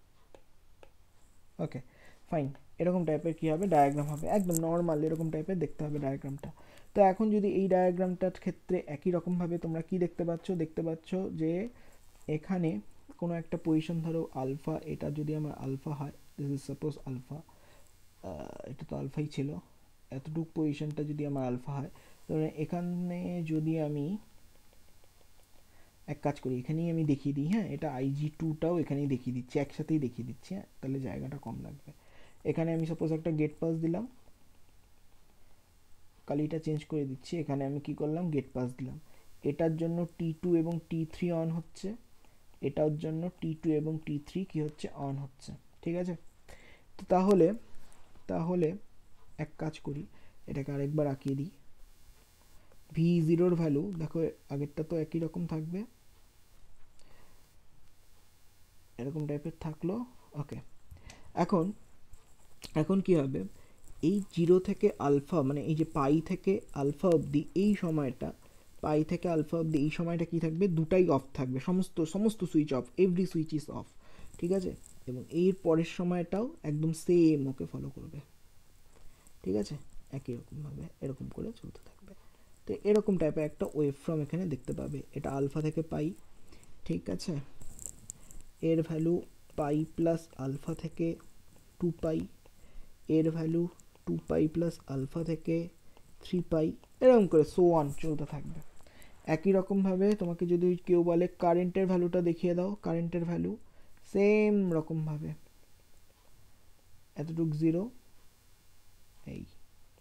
ওকে ফাইন, এরকম টাইপের কী হবে, ডায়াগ্রাম হবে, একদম নর্মাল এরকম টাইপের দেখতে হবে ডায়াগ্রামটা। তো এখন যদি এই ডায়াগ্রামটার ক্ষেত্রে একই রকমভাবে তোমরা কি দেখতে পাচ্ছ, দেখতে পাচ্ছ যে এখানে কোনো একটা পজিশন ধরো আলফা, এটা যদি আমার আলফা হয়, দিস ইজ সাপোজ আলফা, এটা তো আলফাই ছিল, এতটুকু পজিশনটা যদি আমার আলফা হয়, তাহলে এখানে যদি আমি এক কাজ করি, এখানেই আমি দেখিয়ে দিই, হ্যাঁ এটা আইজি টুটাও এখানেই দেখিয়ে দিচ্ছি, একসাথেই দেখিয়ে দিচ্ছি, হ্যাঁ তাহলে জায়গাটা কম লাগবে। এখানে আমি সাপোজ একটা গেট পাস দিলাম, কালিটা চেঞ্জ করে দিচ্ছি, এখানে আমি কি করলাম, গেট পাস দিলাম, এটার জন্য টি টু এবং টি থ্রি অন হচ্ছে, এটার জন্য টি টু এবং টি থ্রি কী হচ্ছে, অন হচ্ছে। ঠিক আছে, তো তাহলে তাহলে এক কাজ করি, এটাকে আরেকবার আঁকিয়ে দিই। ভি জিরোর ভ্যালু দেখো আগেরটা তো একই রকম থাকবে, এরকম টাইপের থাকলো। ওকে, এখন এখন কি হবে, এই জিরো থেকে আলফা মানে এই যে পাই থেকে আলফা অবধি এই সময়টা, পাই থেকে আলফা অবধি এই সময়টা কি থাকবে, দুটাই অফ থাকবে, সমস্ত সমস্ত switch off, every switch is off. ঠিক আছে, এবং এর পরের সময়টাও একদম সেম ওকে ফলো করবে। ঠিক আছে, একই রকমভাবে এরকম করে চলতে থাকবে। তো এরকম টাইপের একটা ওয়েভ ফর্ম এখানে দেখতে পাবে, এটা আলফা থেকে পাই। ঠিক আছে, এর ভ্যালু পাই প্লাস আলফা থেকে টু পাই, এর value two pi plus alpha থেকে থ্রি পাই, এরকম করে সো ওয়ান চলতে থাকবে। একই রকমভাবে তোমাকে যদি কেউ বলে কারেন্টের ভ্যালুটা দেখিয়ে দাও, কারেন্টের ভ্যালু সেম রকমভাবে এতটুক জিরো, এই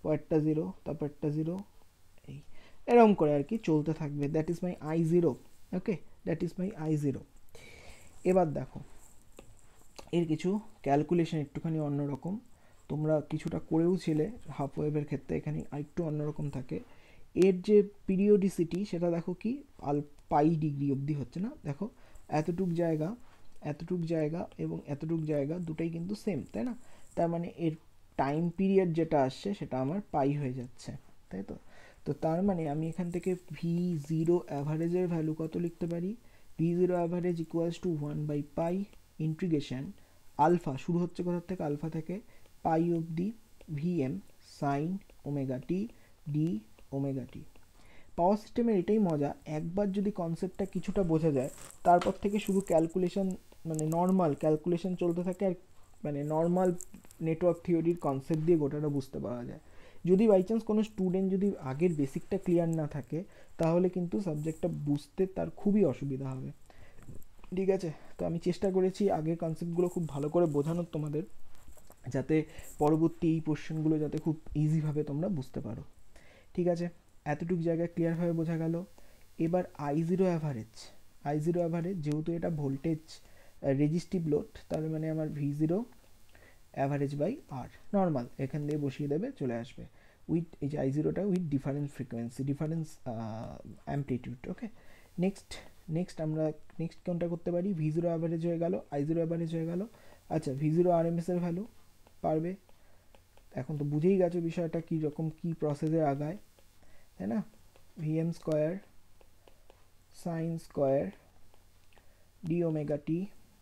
পরেরটা জিরো, তারপরটা জিরো, এই এরকম করে আর কি চলতে থাকবে। That is my I zero. Okay, that is my I zero. এবার দেখো এর কিছু ক্যালকুলেশন একটুখানি অন্যরকম, তোমরা কিছুটা করেও ছিলে হাফ ওয়েভের ক্ষেত্রে, এখানে আরেকটু অন্যরকম থাকে। এর যে পিরিয়ডিসিটি সেটা দেখো কি আল পাই ডিগ্রি অবধি হচ্ছে না, দেখো এতটুক জায়গা এতটুক জায়গা এবং এতটুক জায়গা দুটোই কিন্তু সেম, তাই না? তার মানে এর টাইম পিরিয়ড যেটা আসছে সেটা আমার পাই হয়ে যাচ্ছে, তাই তো? তো তার মানে আমি এখান থেকে ভি জিরো অ্যাভারেজের ভ্যালু কত লিখতে পারি? V zero average equals to one by pi integration alpha, শুরু হচ্ছে কোথার থেকে? আলফা থেকে, পাই অবধি VM sine omega t D omega t. Power সিস্টেমের এটাই মজা, একবার যদি কনসেপ্টটা কিছুটা বোঝা যায় তারপর থেকে শুধু ক্যালকুলেশন, মানে নর্মাল ক্যালকুলেশন চলতে থাকে, আর মানে নর্মাল নেটওয়ার্ক থিওরির কনসেপ্ট দিয়ে গোটাটা বুঝতে পারা যায়। যদি বাই চান্স কোনো স্টুডেন্ট যদি আগের বেসিকটা ক্লিয়ার না থাকে তাহলে কিন্তু সাবজেক্টটা বুঝতে তার খুবই অসুবিধা হবে, ঠিক আছে? তো আমি চেষ্টা করেছি আগের কনসেপ্টগুলো খুব ভালো করে বোঝানোর তোমাদের, যাতে পরবর্তী এই পোর্শনগুলো যাতে খুব ইজিভাবে তোমরা বুঝতে পারো, ঠিক আছে? এতটুকু জায়গায় ক্লিয়ারভাবে বোঝা গেল। এবার I zero average, I zero average যেহেতু এটা ভোল্টেজ রেজিস্টিভ লোড, তার মানে আমার V zero average by R normal এখান দিয়ে বসিয়ে দেবে, চলে আসবে উইথ এই যে আই জিরোটা with difference frequency, difference amplitude. Okay, next next আমরা নেক্সট কোনটা করতে পারি? ভি জিরো অ্যাভারেজ হয়ে গেল, আই জিরো অ্যাভারেজ হয়ে গেল। আচ্ছা, V zero R M S এর ভ্যালু পারবে, এখন তো বুঝেই গেছো বিষয়টা কী রকম কী প্রসেসে আগায়, তাই না? VM square sine square D omega t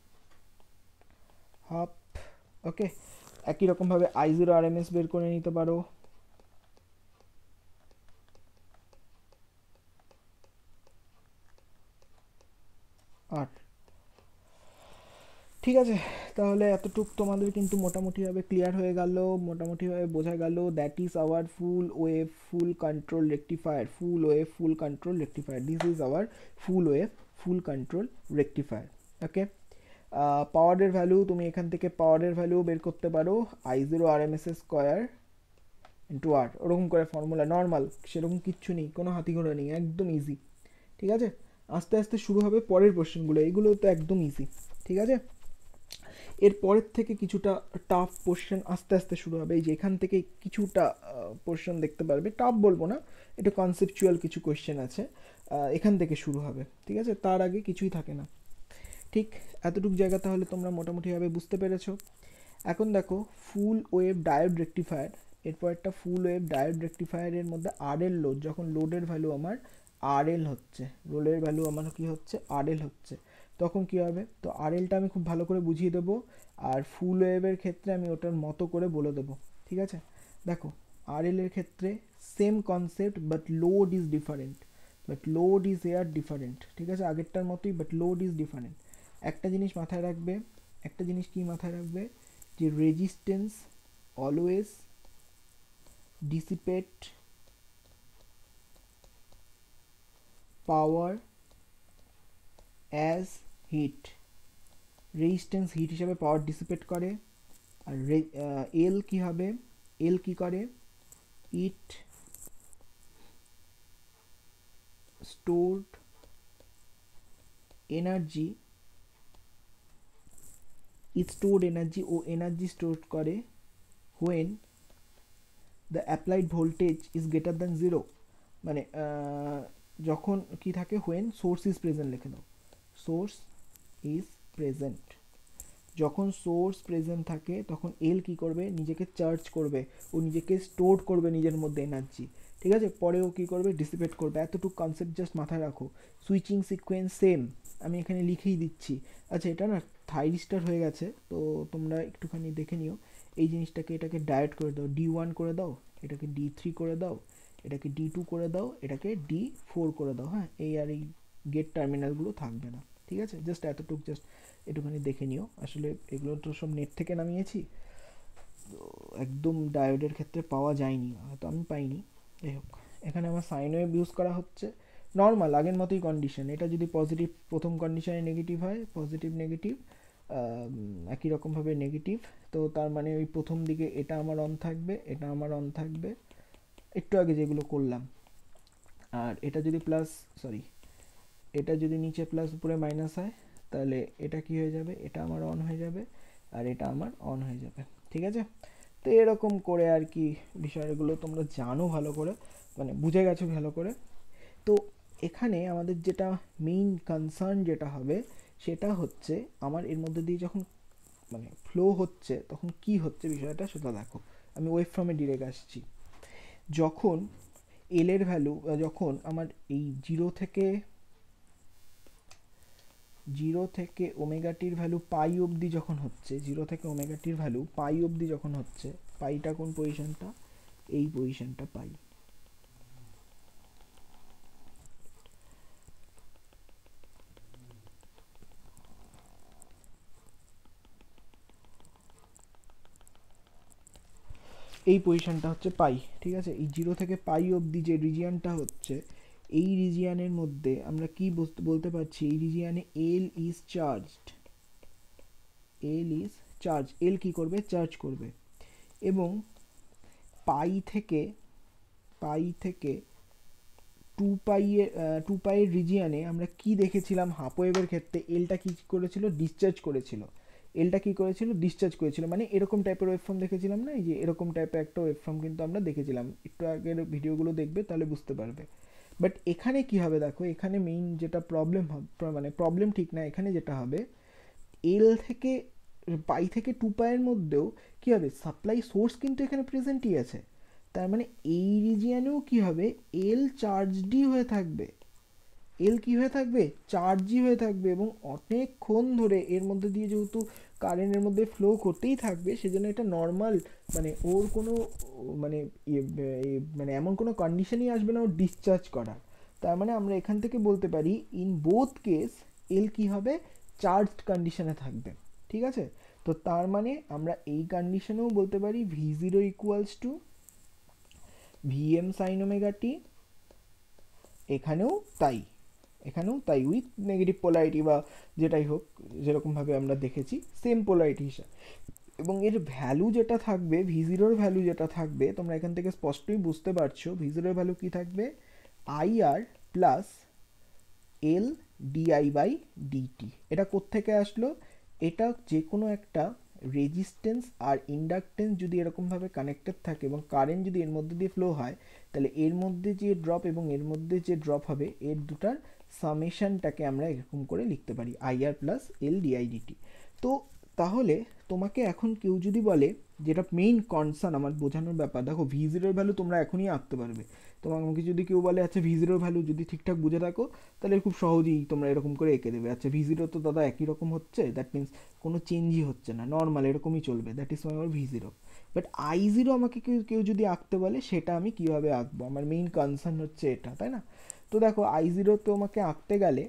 half. Okay, একই রকমভাবে I zero R M S বের করে নিতে পারো। আট, ঠিক আছে, তাহলে এতটুক তোমাদের কিন্তু মোটামুটিভাবে ক্লিয়ার হয়ে গেল, মোটামুটিভাবে বোঝা গেল। That is our full wave full control rectifier, full wave full control rectifier, this is our full wave full control rectifier. Okay, পাওয়ারের ভ্যালু তুমি এখান থেকে পাওয়ারের ভ্যালু বের করতে পারো, I zero R M S square into R, ওরকম করে ফর্মুলা নর্মাল, সেরকম কিচ্ছু নেই, কোনো হাতিঘোড়া নেই, একদম ইজি, ঠিক আছে? আস্তে আস্তে শুরু হবে পরের কোশ্চেনগুলো, এইগুলো তো একদম ইজি, ঠিক আছে? এর পরের থেকে কিছুটা টাফ পোর্শন আস্তে আস্তে শুরু হবে, এই যে এখান থেকে কিছুটা পোর্শন দেখতে পারবে, টাফ বলবো না, এটা কনসেপচুয়াল কিছু কোয়েশ্চেন আছে, এখান থেকে শুরু হবে, ঠিক আছে? তার আগে কিছুই থাকে না, ঠিক? এতটুকু জায়গা তাহলে তোমরা মোটামুটিভাবে বুঝতে পেরেছো। এখন দেখো ফুল ওয়েভ ডায়োড রেক্টিফায়ার, এরপর একটা ফুল ওয়েভ ডায়োড রেক্টিফায়ারের মধ্যে আর এল লোড, যখন লোডের ভ্যালু আমার আর এল হচ্ছে, লোডের ভ্যালু আমার কি হচ্ছে? আর এল হচ্ছে, তখন কি হবে? তো আর এলটা আমি খুব ভালো করে বুঝিয়ে দেবো, আর ফুল ওয়েভের ক্ষেত্রে আমি ওটার মতো করে বলে দেবো, ঠিক আছে? দেখো আর এল এর ক্ষেত্রে same concept, but load is different, but load is air different, ঠিক আছে? আগেরটার মতোই, বাট লোড ইজ ডিফারেন্ট। একটা জিনিস মাথায় রাখবে, একটা জিনিস কি মাথায় রাখবে, যে resistance always dissipate power as heat, resistance heat হিসাবে পাওয়ার ডিসিপেট করে, আর এল কি হবে? এল কি করে? It stored energy, it stored energy, ও এনার্জি স্টোর করে when the applied voltage is greater than zero, মানে যখন কি থাকে? হোয়েন সোর্স ইজ প্রেজেন্ট, লিখে দাও সোর্স ইজ প্রেজেন্ট, যখন সোর্স প্রেজেন্ট থাকে তখন এল কি করবে? নিজেকে চার্জ করবে, ও নিজেকে স্টোর করবে নিজের মধ্যে এনার্জি, ঠিক আছে? পরেও কি করবে? ডিসিপেট করবে। এতটুকু কনসেপ্ট জাস্ট মাথায় রাখো। সুইচিং সিকোয়েন্স সেম, আমি এখানে লিখেই দিচ্ছি। আচ্ছা, এটা না থাইরিস্টার হয়ে গেছে, তো তোমরা একটুখানি দেখে নিও এই জিনিসটাকে, এটাকে ডায়েট করে দাও, ডি ওয়ান করে দাও, এটাকে ডি থ্রি করে দাও, এটাকে ডি টু করে দাও, এটাকে ডি ফোর করে দাও, হ্যাঁ? এই আর এই গেট টার্মিনালগুলো থাকবে না, ঠিক আছে? জাস্ট এতটুকু জাস্ট একটুখানি দেখে নিও, আসলে এগুলো তো সব নেট থেকে নামিয়েছি, তো একদম ডায়োডের ক্ষেত্রে পাওয়া যায়নি, হয়তো আমি পাইনি, যাই হোক। এখানে আমার সাইন ওয়েভ ইউজ করা হচ্ছে, নর্মাল আগের মতোই কন্ডিশন, এটা যদি পজিটিভ প্রথম কন্ডিশনে নেগেটিভ হয়, পজিটিভ নেগেটিভ একই রকমভাবে নেগেটিভ, তো তার মানে ওই প্রথম দিকে এটা আমার অন থাকবে, এটা আমার অন থাকবে, একটু আগে যেগুলো করলাম। আর এটা যদি প্লাস সরি এটা যদি নিচে প্লাস উপরে মাইনাস হয় তাহলে এটা কি হয়ে যাবে, এটা আমার অন হয়ে যাবে আর এটা আমার অন হয়ে যাবে, ঠিক আছে। তো এরকম করে আর কি বিষয়গুলো তোমরা জানো ভালো করে, মানে বুঝে গেছো ভালো করে। তো এখানে আমাদের যেটা মেইন কনসার্ন যেটা হবে সেটা হচ্ছে আমার এর মধ্যে দিয়ে যখন মানে ফ্লো হচ্ছে তখন কি হচ্ছে বিষয়টা সেটা দেখো। আমি ওয়েভ ফর্মে ডিরেক্ট আসছি। যখন এল এর ভ্যালু যখন আমার এই জিরো থেকে জিরো থেকে ওমেগাটির ভ্যালু পাই অবধি যখন হচ্ছে, জিরো থেকে ওমেগাটির ভ্যালু পাই অবধি যখন হচ্ছে, পাইটা কোন পজিশনটা, এই পজিশনটা পাই। এই পজিশনটা হচ্ছে পাই, ঠিক আছে। এই জিরো থেকে পাই অবধি যে রিজিয়ানটা হচ্ছে, এই রিজিয়ানের মধ্যে আমরা কি বলতে পারছি, এই রিজিয়ানে L is charged, L is charge, L কি করবে, চার্জ করবে। এবং পাই থেকে পাই থেকে টু পাইয়ের টু পাইয়ের রিজিয়ানে আমরা কি দেখেছিলাম, হাফ ওয়েভের ক্ষেত্রে এলটা কি করেছিল, ডিসচার্জ করেছিল। এলটা কি করেছিল, ডিসচার্জ করেছিল, মানে এরকম টাইপের ওয়েভফর্ম দেখেছিলাম না, এই যে এরকম টাইপের একটা ওয়েভফর্ম কিন্তু আমরা দেখেছিলাম, একটু আগের ভিডিওগুলো দেখবে তাহলে বুঝতে পারবে। বাট এখানে কি হবে দেখো, এখানে মেইন যেটা প্রবলেম হবে, মানে প্রবলেম ঠিক না, এখানে যেটা হবে এল থেকে পাই থেকে টু পাইয়ের মধ্যেও কি হবে, সাপ্লাই সোর্স কিন্তু এখানে প্রেজেন্টই আছে। তার মানে এই রিজিয়ানেও কি হবে, এল চার্জডই হয়ে থাকবে, এল কি হয়ে থাকবে, চার্জই হয়ে থাকবে, এবং অনেকক্ষণ ধরে এর মধ্যে দিয়ে যেহেতু কারেন্টের মধ্যে ফ্লো করতেই থাকবে, সেজন্য এটা নর্মাল, মানে ওর কোনো মানে মানে এমন কোনো কন্ডিশনই আসবে না ওর ডিসচার্জ করা। তার মানে আমরা এখান থেকে বলতে পারি ইন বোথ কেস এল কি হবে, চার্জড কন্ডিশনে থাকবে, ঠিক আছে। তো তার মানে আমরা এই কন্ডিশনেও বলতে পারি V zero equals to VM sine omega t, এখানেও তাই, এখানেও তাই উইথ নেগেটিভ পোলারিটি বা যেটাই হোক, যেরকমভাবে আমরা দেখেছি সেম পোলারিটি হিসাবে। এবং এর ভ্যালু যেটা থাকবে, ভি জিরোর ভ্যালু যেটা থাকবে, তোমরা এখান থেকে স্পষ্টই বুঝতে পারছো ভি জিরোর ভ্যালু কী থাকবে, I R plus L dI by dt. এটা কোত্থেকে আসলো, এটা যে কোনো একটা রেজিস্ট্যান্স আর ইন্ডাকটেন্স যদি এরকমভাবে কানেক্টেড থাকে এবং কারেন্ট যদি এর মধ্যে দিয়ে ফ্লো হয়, তাহলে এর মধ্যে যে ড্রপ এবং এর মধ্যে যে ড্রপ হবে এর দুটার সামেশনটাকে আমরা এরকম করে লিখতে পারি, আইআর প্লাস এল ডিআইডিটি। তো তাহলে তোমাকে এখন কেউ যদি বলে, যেটা মেইন কনসার্ন আমার বোঝানোর ব্যাপার, দেখো ভি জিরোর ভ্যালু তোমরা এখনই আঁকতে পারবে। তোমার আমাকে যদি কেউ বলে আচ্ছা ভি জিরোর ভ্যালু যদি ঠিকঠাক বুঝে থাকো তাহলে খুব সহজেই তোমরা এরকম করে এঁকে দেবে, আচ্ছা ভি জিরো তো দাদা একই রকম হচ্ছে, দ্যাট মিনস কোনো চেঞ্জই হচ্ছে না, নর্মাল এরকমই চলবে, দ্যাট ইজ আমার V zero. But I zero আমাকে কেউ কেউ যদি আঁকতে বলে সেটা আমি কীভাবে আঁকবো, আমার মেইন কনসার্ন হচ্ছে এটা, তাই না। তো দেখো আই জিরো তোমাকে আঁকতে গেলে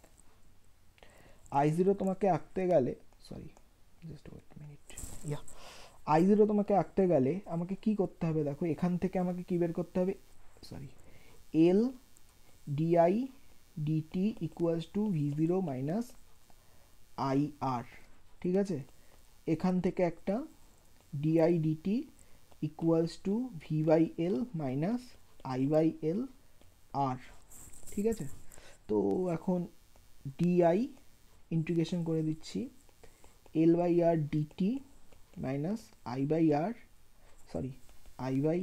আই জিরো তোমাকে আঁকতে গেলে sorry just wait minute yeah I zero তোমাকে আঁকতে গেলে আমাকে কি করতে হবে, দেখো এখান থেকে আমাকে কি বের করতে হবে, sorry L dI dt equals to V zero minus I R, ঠিক আছে। এখান থেকে একটা dI dt equals to V by L minus I by L R, ঠিক আছে। তো এখন ডিআই ইন্টিগ্রেশন করে দিচ্ছি, L by R dt minus I by R sorry I by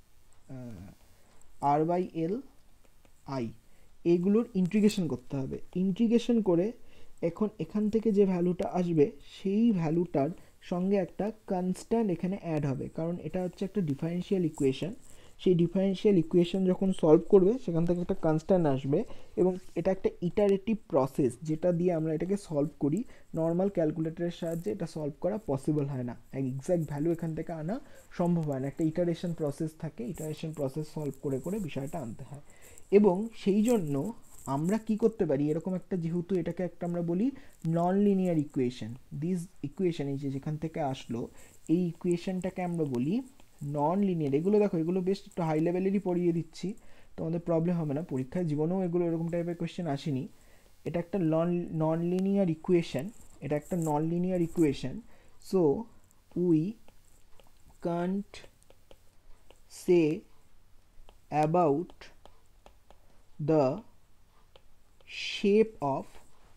R by L I, এইগুলোর ইন্টিগ্রেশন করতে হবে। ইন্টিগ্রেশন করে এখন এখান থেকে যে ভ্যালুটা আসবে সেই ভ্যালুটার সঙ্গে একটা কনস্ট্যান্ট এখানে অ্যাড হবে, কারণ এটা হচ্ছে একটা ডিফারেন্সিয়াল ইকুয়েশন। সেই ডিফারেন্সিয়াল ইকুয়েশন যখন সলভ করবে সেখান থেকে একটা কনস্ট্যান্ট আসবে, এবং এটা একটা ইটারেটিভ প্রসেস যেটা দিয়ে আমরা এটাকে সলভ করি, নর্মাল ক্যালকুলেটরের সাহায্যে এটা সলভ করা পসিবল হয় না, এক্স্যাক্ট ভ্যালু এখান থেকে আনা সম্ভব হয় না, একটা ইটারেশন প্রসেস থাকে, ইটারেশন প্রসেস সলভ করে করে বিষয়টা আনতে হয়। এবং সেই জন্য আমরা কি করতে পারি, এরকম একটা, যেহেতু এটাকে একটা আমরা বলি non linear equation, this equation এই যে যেখান থেকে আসলো এই ইকুয়েশনটাকে আমরা বলি নন লিনিয়ার। এগুলো দেখো এগুলো বেশ একটু হাই লেভেলেরই পড়িয়ে দিচ্ছি, তোমাদের প্রবলেম হবে না, পরীক্ষায় জীবনেও এগুলো এরকম টাইপের কোয়েশ্চেন আসেনি। এটা একটা নন নন লিনিয়ার ইকুয়েশন, এটা একটা non linear equation. So we can't say about the shape of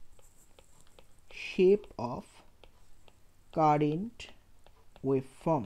shape of current waveform।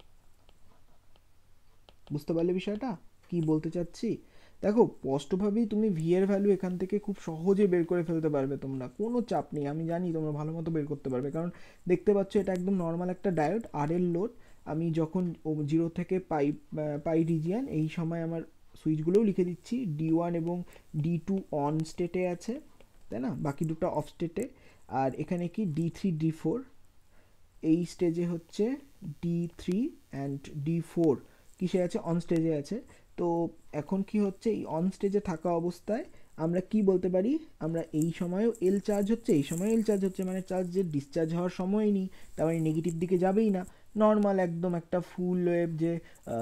বুঝতে পারলে বিষয়টা কি বলতে চাচ্ছি? দেখো স্পষ্টভাবেই তুমি ভি এর ভ্যালু এখান থেকে খুব সহজে বের করে ফেলতে পারবে, তোমরা কোনো চাপ নেই, আমি জানি তোমরা ভালো মতো বের করতে পারবে, কারণ দেখতে পাচ্ছ এটা একদম নর্মাল একটা ডায়োড আর এর লোড। আমি যখন জিরো থেকে পাই পাই রিজিয়ান এই সময় আমার সুইচগুলোও লিখে দিচ্ছি, ডি ওয়ান এবং ডি টু অন স্টেটে আছে, তাই না, বাকি দুটো অফ স্টেটে। আর এখানে কি ডি থ্রি ডি ফোর, এই স্টেজে হচ্ছে D three and D four কিসে আছে, অন স্টেজে আছে। তো এখন কি হচ্ছে, এই অন স্টেজে থাকা অবস্থায় আমরা কি বলতে পারি, আমরা এই সময়ও এল চার্জ হচ্ছে, এই সময় এল চার্জ হচ্ছে, মানে চার্জের ডিসচার্জ হওয়ার সময় নেই, তার মানে নেগেটিভ দিকে যাবেই না। নর্মাল একদম একটা ফুল ওয়েভ যে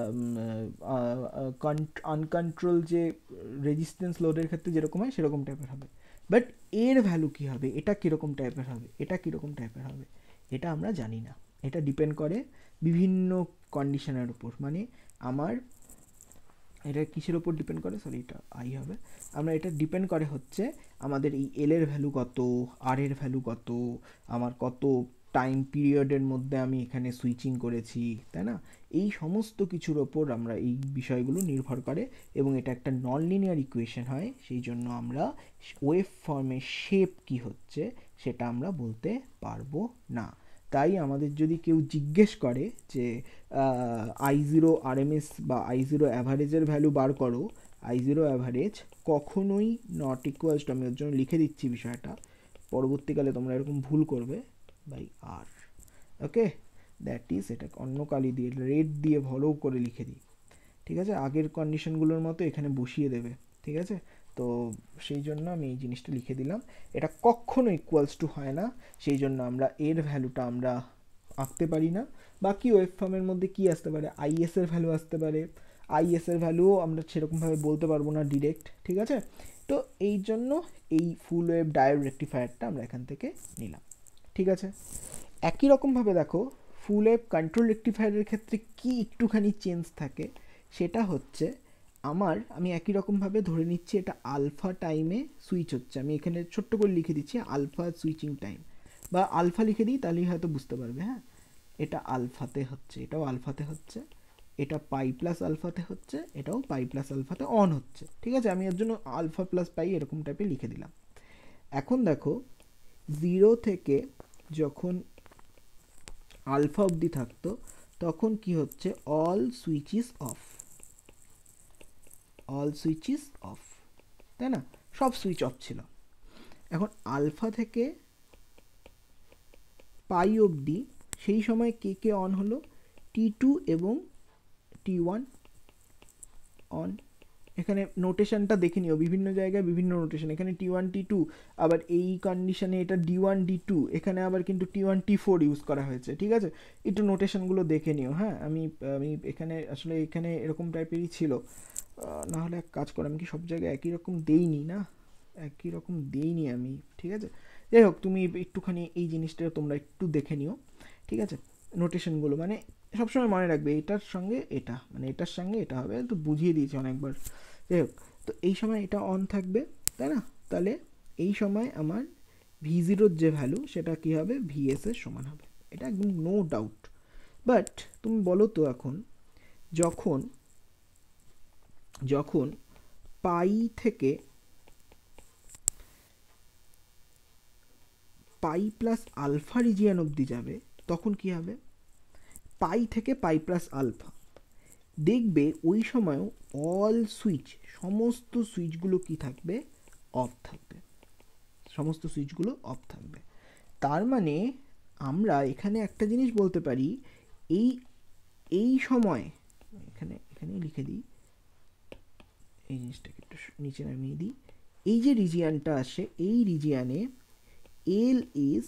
আনকন্ট্রোল যে রেজিস্ট্যান্স লোডের ক্ষেত্রে যেরকম হয় সেরকম টাইপের হবে। বাট এর ভ্যালু কী হবে, এটা কীরকম টাইপের হবে, এটা কীরকম টাইপের হবে, এটা আমরা জানি না। এটা ডিপেন্ড করে বিভিন্ন কন্ডিশনের উপর, মানে আমার এটা কিসের ওপর ডিপেন্ড করে, সরি এটা আই হবে, আমরা এটা ডিপেন্ড করে হচ্ছে আমাদের এই এল এর ভ্যালু কত, আর এর ভ্যালু কত, আমার কত টাইম পিরিয়ডের মধ্যে আমি এখানে সুইচিং করেছি, তাই না, এই সমস্ত কিছুর ওপর আমরা এই বিষয়গুলো নির্ভর করে, এবং এটা একটা নন লিনিয়ার ইকুয়েশন হয়, সেই জন্য আমরা ওয়েভ ফর্মের শেপ কি হচ্ছে সেটা আমরা বলতে পারবো না। তাই আমাদের যদি কেউ জিজ্ঞেস করে যে আই জিরো আরএমএস বা আই জিরো অ্যাভারেজের ভ্যালু বার করো, আই জিরো অ্যাভারেজ কখনোই নট ইকুয়ালস টু, আমি ওর জন্য লিখে দিচ্ছি বিষয়টা, পরবর্তীকালে তোমরা এরকম ভুল করবে, by R. Okay, that is, এটা অন্য কালি দিয়ে রেড দিয়ে ভালো করে লিখে দিই, ঠিক আছে, আগের কন্ডিশনগুলোর মতো এখানে বসিয়ে দেবে, ঠিক আছে। তো সেই জন্য আমি এই জিনিসটা লিখে দিলাম, এটা কখনো ইকুয়ালস টু হয় না, সেই জন্য আমরা এর ভ্যালুটা আমরা আঁকতে পারি না। বাকি ওয়েভ ফর্মের মধ্যে কি আসতে পারে, আইএস এর ভ্যালু আসতে পারে, আইএস এর ভ্যালুও আমরা সেরকমভাবে বলতে পারবো না ডিরেক্ট, ঠিক আছে। তো এই জন্য এই ফুল ওয়েভ ডায়োড রেকটিফায়ারটা আমরা এখান থেকে নিলাম, ঠিক আছে। একই রকমভাবে দেখো ফুল ওয়েভ কন্ট্রোল রেকটিফায়ারের ক্ষেত্রে কি একটুখানি চেঞ্জ থাকে, সেটা হচ্ছে আমার, আমি একই রকমভাবে ধরে নিচ্ছি এটা আলফা টাইমে সুইচ হচ্ছে, আমি এখানে ছোট্ট করে লিখে দিচ্ছি আলফা সুইচিং টাইম, বা আলফা লিখে দিই তাহলেই হয়তো বুঝতে পারবে। হ্যাঁ, এটা আলফাতে হচ্ছে, এটাও আলফাতে হচ্ছে, এটা পাই প্লাস আলফাতে হচ্ছে, এটাও পাই প্লাস আলফাতে অন হচ্ছে, ঠিক আছে। আমি এর জন্য আলফা প্লাস পাই এরকম টাইপে লিখে দিলাম। এখন দেখো জিরো থেকে যখন আলফা অবধি থাকতো তখন কি হচ্ছে, all switch is off, all switch is off, তাই না, সব সুইচ অফ ছিল। এখন আলফা থেকে পাই অবধি সেই সময় কে কে অন হলো, টি টু এবং টি ওয়ান অন। এখানে নোটেশনটা দেখে নিও, বিভিন্ন জায়গায় বিভিন্ন নোটেশন, এখানে টি ওয়ান টি টু, আবার এই কন্ডিশনে এটা ডি ওয়ান ডি টু, এখানে আবার কিন্তু T one T four use করা হয়েছে, ঠিক আছে। একটু নোটেশনগুলো দেখে নিও। হ্যাঁ, আমি আমি এখানে আসলে এখানে এরকম টাইপেরই ছিল, নাহলে এক কাজ করে আমি কি সব জায়গায় একই রকম দেইনি, না একই রকম দেইনি আমি, ঠিক আছে। যাই হোক, তুমি একটুখানি এই জিনিসটা তোমরা একটু দেখে নিও, ঠিক আছে, নোটেশনগুলো, মানে সবসময় মনে রাখবে এটার সঙ্গে এটা, মানে এটার সঙ্গে এটা হবে, তো বুঝিয়ে দিয়েছি অনেকবার। যাই হোক, তো এই সময় এটা অন থাকবে, তাই না, তাহলে এই সময় আমার ভি জিরোর যে ভ্যালু সেটা কী হবে, ভিএস এর সমান হবে, এটা একদম নো ডাউট। বাট তুমি বলো তো এখন যখন যখন পাই থেকে পাই প্লাস আলফা রিজিয়ান অবধি যাবে তখন কি হবে, পাই থেকে পাই প্লাস আলফা, দেখবে ওই সময়ও অল সুইচ, সমস্ত সুইচগুলো কি থাকবে, অফ থাকবে, সমস্ত সুইচগুলো অফ থাকবে। তার মানে আমরা এখানে একটা জিনিস বলতে পারি, এই এই সময় এখানে এখানে লিখে দিই, এই জিনিসটাকে একটু নিচে নামিয়ে দিই, এই যে রিজিয়ানটা আসে এই রিজিয়ানে L is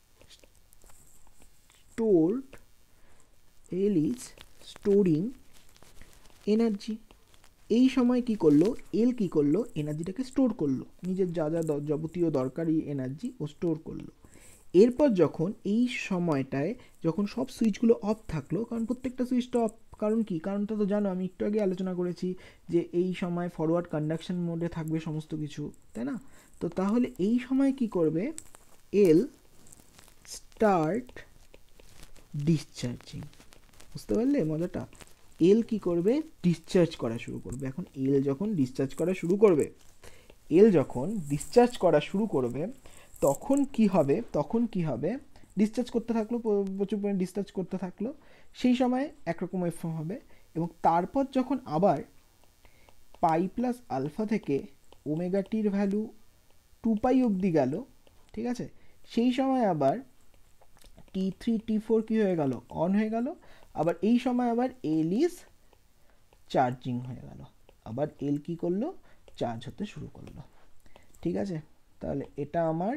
stored, L is storing energy. এই সময় কি করলো, এল কি করলো, এনার্জিটাকে স্টোর করলো, নিজের যা যা যাবতীয় দরকারি এনার্জি ও স্টোর করলো। এরপর যখন এই সময়টায় যখন সব সুইচগুলো অফ থাকলো, কারণ প্রত্যেকটা সুইচটা অফ কারণ কি, কারণটা তো জানো, আমি একটু আগে আলোচনা করেছি যে এই সময় ফরওয়ার্ড কন্ডাকশন মোডে থাকবে সমস্ত কিছু, তাই না? তো তাহলে এই সময় কি করবে, এল স্টার্ট ডিসচার্জিং। বুঝতে পারলে মজাটা? এল কি করবে, ডিসচার্জ করা শুরু করবে। এখন এল যখন ডিসচার্জ করা শুরু করবে এল যখন ডিসচার্জ করা শুরু করবে তখন কি হবে, তখন কি হবে ডিসচার্জ করতে থাকলো, প্রচুর পরিমাণে ডিসচার্জ করতে থাকলো, সেই সময় একরকম ওয়েভফর্ম হবে। এবং তারপর যখন আবার পাই প্লাস আলফা থেকে ওমেগা টির ভ্যালু টু পাই অবধি গেল, ঠিক আছে, সেই সময় আবার টি থ্রি টি ফোর কী হয়ে গেল, অন হয়ে গেল। আবার এই সময় আবার এল ইজ চার্জিং হয়ে গেল, আবার এল কি করলো, চার্জ হতে শুরু করলো। ঠিক আছে, তাহলে এটা আমার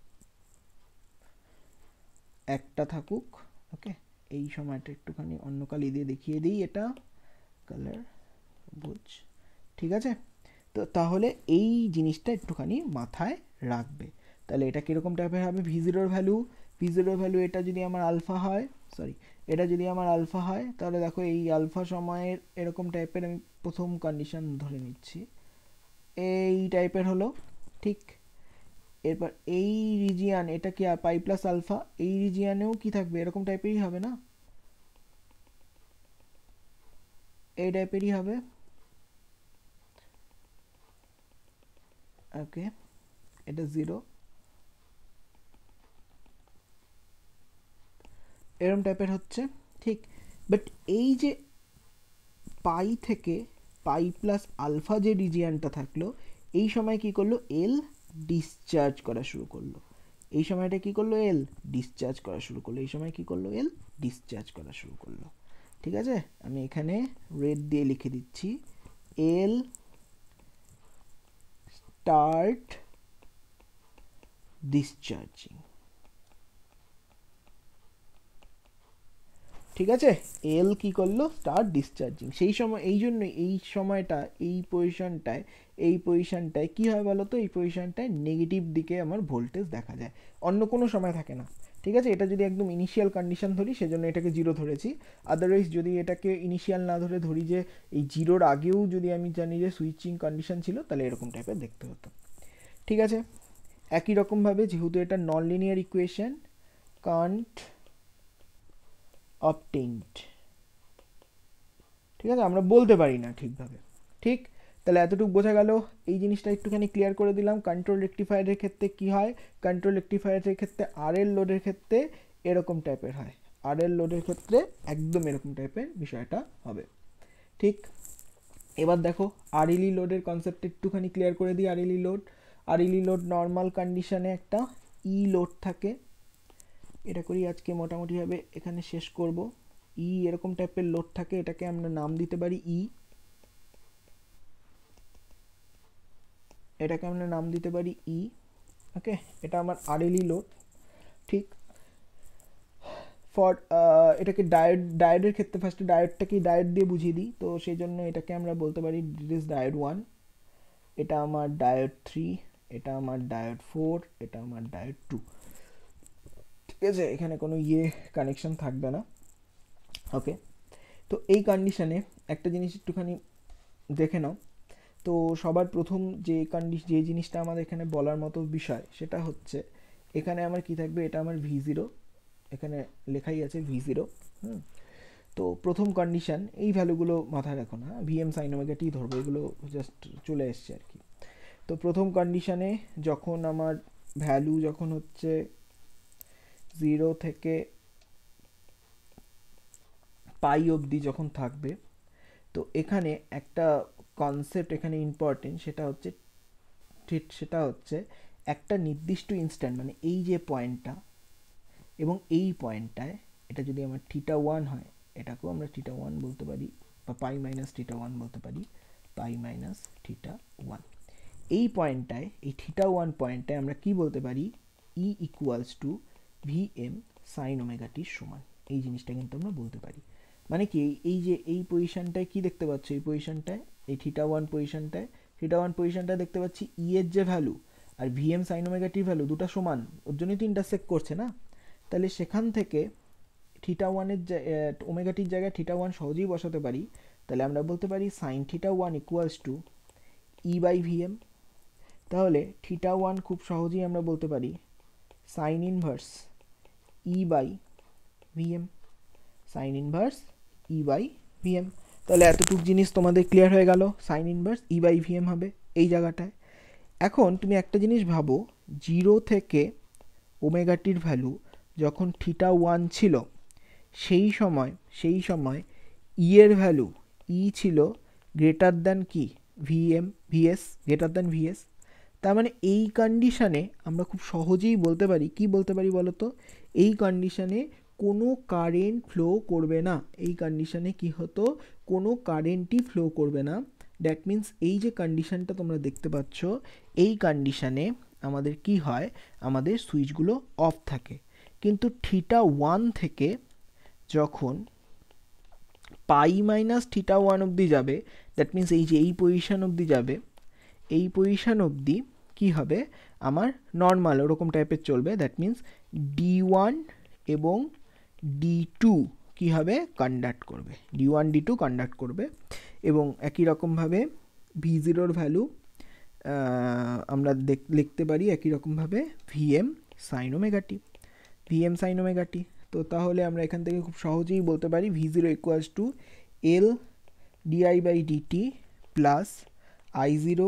একটা থাকুক। ওকে, এই সময়টা একটুখানি অন্য কালি দিয়ে দেখিয়ে দিই, এটা কালার বুঝ, ঠিক আছে। তো তাহলে এই জিনিসটা একটুখানি মাথায় রাখবে। তাহলে এটা কীরকম টাইপের হবে, ভি জিরোর ভ্যালু, ভি জিরোর ভ্যালু এটা যদি আমার আলফা হয়, সরি এটা যদি আমার আলফা হয়, তাহলে দেখো এই আলফা সময়ের এরকম টাইপের, আমি প্রথম কন্ডিশন ধরে নিচ্ছি, এই টাইপের হলো, ঠিক। এরপর এই রিজিয়ান, এটা কি পাই প্লাস আলফা, এই রিজিয়ানেও কি থাকবে, এরকম টাইপেরই হবে না, এই টাইপেরই হবে। ওকে, এটা জিরো, এরম টাইপের হচ্ছে, ঠিক। বাট এই যে পাই থেকে পাই প্লাস আলফা যে রিজিয়ানটা থাকলো, এই সময় কি করলো, এল ডিসচার্জ করা শুরু করলো। এই সময়টা কি করলো, এল ডিসচার্জ করা শুরু করলো। এই সময় কি করলো, এল ডিসচার্জ করা শুরু করলো। ঠিক আছে, আমি এখানে রেড দিয়ে লিখে দিচ্ছি, এল স্টার্ট ডিসচার্জিং। ঠিক আছে, এল কি করলো, স্টার্ট ডিসচার্জিং। সেই সময় এই জন্য এই সময়টা, এই পজিশনটায়, এই পজিশনটায় কী হয় বলো তো, এই পজিশনটায় নেগেটিভ দিকে আমার ভোল্টেজ দেখা যায়, অন্য কোনো সময় থাকে না। ঠিক আছে, এটা যদি একদম ইনিশিয়াল কন্ডিশন ধরি সেজন্য এটাকে জিরো ধরেছি, আদারওয়াইজ যদি এটাকে ইনিশিয়াল না ধরে ধরি যে এই জিরোর আগেও যদি আমি জানি যে সুইচিং কন্ডিশন ছিল, তাহলে এরকম টাইপের দেখতে হতো। ঠিক আছে, একই রকমভাবে যেহেতু এটা non linear equation, can't obtained, ঠিক আছে, আমরা বলতে পারি না ঠিকভাবে, ঠিক। তাহলে এতটুকু বোঝা গেল, এই জিনিসটা একটুখানি ক্লিয়ার করে দিলাম। কন্ট্রোল রেকটিফায়ারের ক্ষেত্রে কি হয়, কন্ট্রোল রেকটিফায়ারের ক্ষেত্রে আর এল লোডের ক্ষেত্রে এরকম টাইপের হয়, আর এল লোডের ক্ষেত্রে একদম এরকম টাইপের বিষয়টা হবে, ঠিক। এবার দেখো আরএলই লোডের কনসেপ্ট একটুখানি ক্লিয়ার করে দিই। RLE load, RLE load normal কন্ডিশনে একটা ই লোড থাকে, এটা করি আজকে মোটামুটিভাবে এখানে শেষ করব। ই এরকম টাইপের লোড থাকে, এটাকে আমরা নাম দিতে পারি ই, এটাকে আমরা নাম দিতে পারি ই। ওকে, এটা আমার আরএলই লোড, ঠিক। ফর এটাকে ডায়োড, ডায়োডের ক্ষেত্রে ফার্স্টে ডায়োডটাকে ডায়োড দিয়ে বুঝিয়ে দিই, তো সেই জন্য এটাকে আমরা বলতে পারি দিস ইজ ডায়োড ওয়ান, এটা আমার ডায়োড থ্রি, এটা আমার ডায়োড ফোর, এটা আমার ডায়োড টু। ঠিক আছে, এখানে কোনো ইয়ে কানেকশন থাকবে না। ওকে, তো এই কন্ডিশনে একটা জিনিস একটুখানি দেখে নাও। তো সবার প্রথম যে কন্ডিশন, যে জিনিসটা আমাদের এখানে বলার মতো বিষয়, সেটা হচ্ছে এখানে আমার কি থাকবে, এটা আমার ভি জিরো, এখানে লেখাই আছে ভি জিরো। হুম, তো প্রথম কন্ডিশন, এই ভ্যালুগুলো মাথায় রাখো না, ভিএম সাইন ওমেগা টি ধরবো, এগুলো জাস্ট চলে এসছে আর কি। তো প্রথম কন্ডিশনে যখন আমার ভ্যালু যখন হচ্ছে জিরো থেকে পাই অবধি যখন থাকবে, তো এখানে একটা কনসেপ্ট এখানে ইম্পর্টেন্ট, সেটা হচ্ছে ঠিক, সেটা হচ্ছে একটা নির্দিষ্ট ইনস্ট্যান্ট, মানে এই যে পয়েন্টটা এবং এই পয়েন্টটায়, এটা যদি আমার থিটা ওয়ান হয়, এটাকেও আমরা থিটা ওয়ান বলতে পারি, বা পাই মাইনাস থিটা ওয়ান বলতে পারি, পাই মাইনাস থিটা ওয়ান। এই পয়েন্টটায়, এই থিটা ওয়ান পয়েন্টটায় আমরা কি বলতে পারি, E equals to V M sine omega টির সমান, এই জিনিসটা কিন্তু আমরা বলতে পারি। মানে কি, এই যে এই পজিশনটায় কি দেখতে পাচ্ছ, এই পজিশনটায়, এই থিটা ওয়ান পজিশনটায়, থিটা ওয়ান পজিশনটায় দেখতে পাচ্ছি ই এর যে ভ্যালু আর ভি এম সাইন ওমেগা টির ভ্যালু দুটো সমান, ওর জন্যই তো ইন্টারসেক্ট করছে না। তাহলে সেখান থেকে থিটা ওয়ানের ওমেগা টির জায়গায় থিটা ওয়ান সহজেই বসাতে পারি, তাহলে আমরা বলতে পারি sine theta one equals to E by VM. তাহলে থিটা ওয়ান খুব সহজেই আমরা বলতে পারি sine inverse E by VM, sine inverse E by VM. তাহলে এতটুকু জিনিস তোমাদের ক্লিয়ার হয়ে গেল, sine inverse E by VM হবে এই জায়গাটায়। এখন তুমি একটা জিনিস ভাবো, জিরো থেকে ওমেগাটির ভ্যালু যখন থিটা ওয়ান ছিল সেই সময় সেই সময় ই এর ভ্যালু ই ছিল গ্রেটার দ্যান কি VM VS, greater than VS. তার মানে এই কন্ডিশনে আমরা খুব সহজেই বলতে পারি, কি বলতে পারি বলো তো, এই কন্ডিশনে কোনো কারেন্ট ফ্লো করবে না, এই কন্ডিশনে কি হতো, কোনো কারেন্টই ফ্লো করবে না। দ্যাট মিন্স এই যে কন্ডিশনটা তোমরা দেখতে পাচ্ছ, এই কন্ডিশনে আমাদের কি হয়, আমাদের সুইচগুলো অফ থাকে। কিন্তু থিটা ওয়ান থেকে যখন পাই মাইনাস থিটা ওয়ান অবধি যাবে, দ্যাট মিন্স এই যে এই পজিশন অবধি যাবে, এই পজিশন অবধি কি হবে, আমার নর্মাল ওরকম টাইপের চলবে। দ্যাট মিন্স ডি ওয়ান এবং ডি টু কী হবে, কন্ডাক্ট করবে, D one D two conduct করবে। এবং একই রকমভাবে ভি জিরোর ভ্যালু আমরা দেখ লিখতে পারি একই রকমভাবে VM sine omega t, VM sine omega t. তো তাহলে আমরা এখান থেকে খুব সহজেই বলতে পারি V zero equals to L dI by dt plus I zero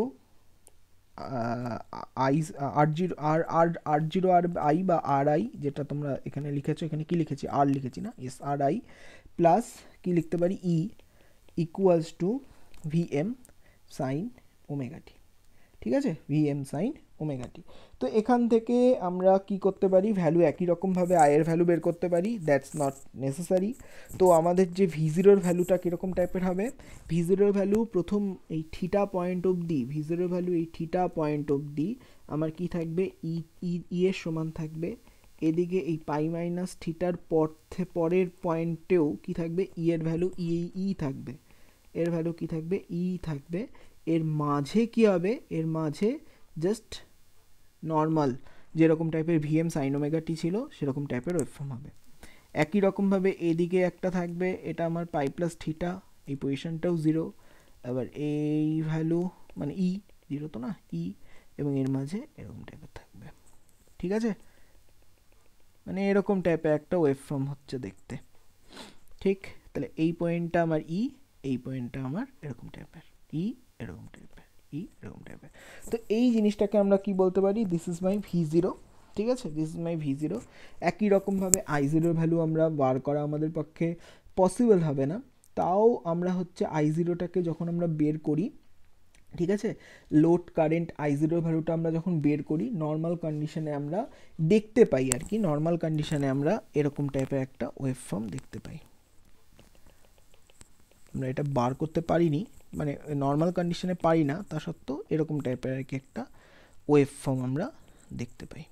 I R zero R R R zero R I বা আর আই, যেটা তোমরা এখানে লিখেছো, এখানে কি লিখেছি, আর লিখেছি না, ইয়েস আর আই, প্লাস কি লিখতে পারি, E equals to VM sine omega t. ঠিক আছে, ভিএম সাইন ওমেগা টি। তো এখান থেকে আমরা কি করতে পারি, ভ্যালু একই রকমভাবে আয়ের ভ্যালু বের করতে পারি, দ্যাটস নট নেসেসারি। তো আমাদের যে ভি জিরোর ভ্যালুটা কীরকম টাইপের হবে, ভি জিরোর ভ্যালু প্রথম এই থিটা পয়েন্ট অবধি, ভি জিরোর ভ্যালু এই থিটা পয়েন্ট অবধি আমার কি থাকবে, ই ই এর সমান থাকবে। এদিকে এই পাই মাইনাস থিটার পথে পরের পয়েন্টেও কি থাকবে, ই এর ভ্যালু ই ই থাকবে, এর ভ্যালু কি থাকবে, ই থাকবে। এর মাঝে কি হবে, এর মাঝে জাস্ট নর্মাল যেরকম টাইপের ভিএম সাইন ওমেগা টি ছিল সেরকম টাইপের ওয়েভফর্ম হবে। একই রকমভাবে এদিকে একটা থাকবে, এটা আমার পাই প্লাস থিটা, এই পজিশনটাও জিরো, আবার এই ভ্যালু মানে ই জিরো তো না, ই, এবং এর মাঝে এরকম টাইপের থাকবে। ঠিক আছে, মানে এরকম টাইপের একটা ওয়েভফর্ম হচ্ছে দেখতে। ঠিক, তাহলে এই পয়েন্টটা আমার ই, এই পয়েন্টটা আমার এরকম টাইপের ই, এরকম টাইপের ই, এরকম টাইপের। তো এই জিনিসটাকে আমরা কি বলতে পারি, this is my V zero. ঠিক আছে, this is my V zero. একই রকমভাবে আই জিরোর ভ্যালু আমরা বার করা আমাদের পক্ষে পসিবল হবে না, তাও আমরা হচ্ছে আই জিরোটাকে যখন আমরা বের করি, ঠিক আছে, লোড কারেন্ট আই জিরোর ভ্যালুটা আমরা যখন বের করি নর্মাল কন্ডিশনে আমরা দেখতে পাই আর কি, নর্মাল কন্ডিশনে আমরা এরকম টাইপের একটা ওয়েভফর্ম দেখতে পাই। আমরা এটা বার করতে পারিনি, মানে নর্মাল কন্ডিশনে পারি না, তা সত্ত্বেও এরকম টাইপের আর কি একটা ওয়েভফর্ম আমরা দেখতে পাই।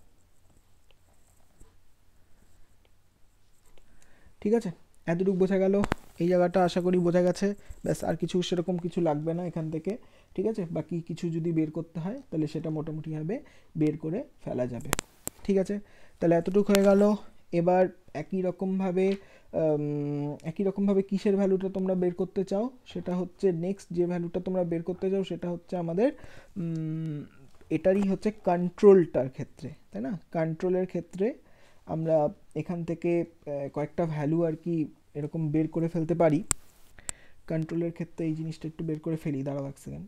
ঠিক আছে, এতটুকু বোঝা গেল, এই জায়গাটা আশা করি বোঝা গেছে। ব্যাস, আর কিছু সেরকম কিছু লাগবে না এখান থেকে। ঠিক আছে, বাকি কিছু যদি বের করতে হয় তাহলে সেটা মোটামুটিভাবে বের করে ফেলা যাবে। ঠিক আছে, তাহলে এতটুকু হয়ে গেল। এবার একই রকমভাবে একই রকমভাবে কিসের ভ্যালুটা তোমরা বের করতে চাও, সেটা হচ্ছে নেক্সট যে ভ্যালুটা তোমরা বের করতে চাও সেটা হচ্ছে আমাদের এটারই হচ্ছে কন্ট্রোলটার ক্ষেত্রে, তাই না, কন্ট্রোলের ক্ষেত্রে আমরা এখান থেকে কয়েকটা ভ্যালু আর কি এরকম বের করে ফেলতে পারি। কন্ট্রোলের ক্ষেত্রে এই জিনিসটা একটু বের করে ফেলি, দাঁড়াও এক সেকেন্ড।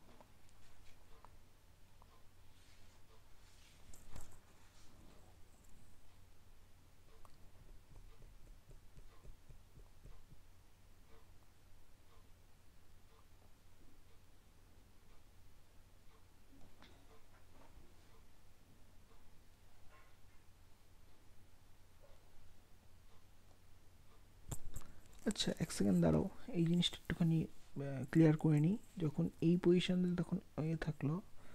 আচ্ছা এক সেকেন্ড দাঁড়াও, এই জিনিসটা একটুখানি ক্লিয়ার করে নিই। যখন এই পজিশনে তখন এ থাকলো,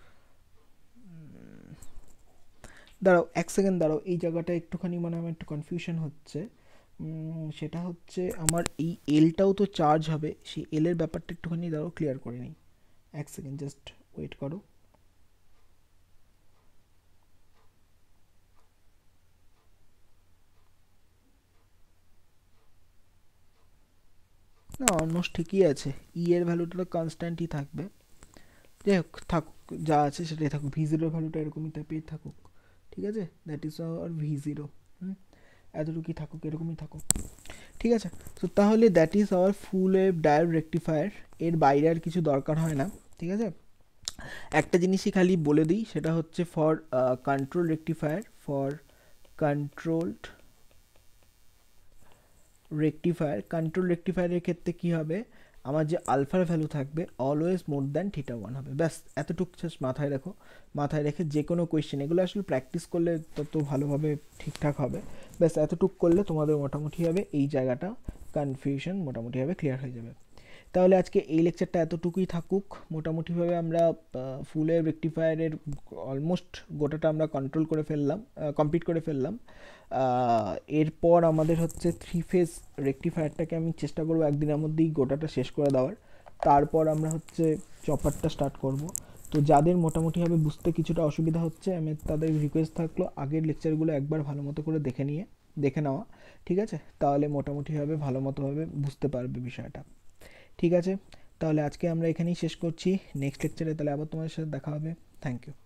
দাঁড়াও এক সেকেন্ড দাঁড়াও, এই জায়গাটা একটুখানি মানে আমার একটু কনফিউশন হচ্ছে। সেটা হচ্ছে আমার এই এলটাও তো চার্জ হবে, সেই এলের ব্যাপারটা একটুখানি দাঁড়াও ক্লিয়ার করে নিই, এক সেকেন্ড জাস্ট ওয়েট করো। না অলমোস্ট ঠিকই আছে, ই এর ভ্যালুটা তো কনস্ট্যান্টই থাকবে। যাই হোক থাকুক, যা আছে সেটাই থাকুক, ভি জিরোর ভ্যালুটা এরকমই টাইপের থাকুক, ঠিক আছে, that is our V zero. Hmm, এতটুকুই থাকুক, এরকমই থাকুক, ঠিক আছে। তো তাহলে that is our full wave diode rectifier, এর বাইরে আর কিছু দরকার হয় না, ঠিক আছে। একটা জিনিসই খালি বলে দিই, সেটা হচ্ছে for control rectifier, for controlled rectifier, control রেকটিফায়ারের ক্ষেত্রে কী হবে, আমার যে আলফার ভ্যালু থাকবে always more than theta one হবে, ব্যাস এতটুকু জাস্ট মাথায় রাখো। মাথায় রেখে যে কোনো কোয়েশ্চেন, এগুলো আসলে প্র্যাকটিস করলে তত ভালোভাবে ঠিকঠাক হবে, ব্যাস এতটুকু করলে তোমাদের মোটামুটি হবে এই জায়গাটা কনফিউশন মোটামুটিভাবে ক্লিয়ার হয়ে যাবে। তাহলে আজকে এই লেকচারটা এতটুকুই থাকুক। মোটামুটিভাবে আমরা ফুল ওয়েভ রেকটিফায়ারের অলমোস্ট গোটাটা আমরা কন্ট্রোল করে ফেললাম, কমপ্লিট করে ফেললাম। এরপর আমাদের হচ্ছে থ্রি ফেজ রেকটিফায়ারটাকে আমি চেষ্টা করবো একদিনের মধ্যেই গোটাটা শেষ করে দেওয়ার। তারপর আমরা হচ্ছে চপারটা স্টার্ট করব। তো যাদের মোটামুটিভাবে বুঝতে কিছুটা অসুবিধা হচ্ছে, আমি তাদের রিকোয়েস্ট থাকলো আগের লেকচারগুলো একবার ভালো মতো করে দেখে নিয়ে দেখে নেওয়া, ঠিক আছে, তাহলে মোটামুটিভাবে ভালো মতোভাবে বুঝতে পারবে বিষয়টা, ঠিক আছে। তাহলে আজকে আমরা এখানেই শেষ করছি, নেক্সট লেকচারে তাহলে আবার তোমার সাথে দেখা হবে। Thank you.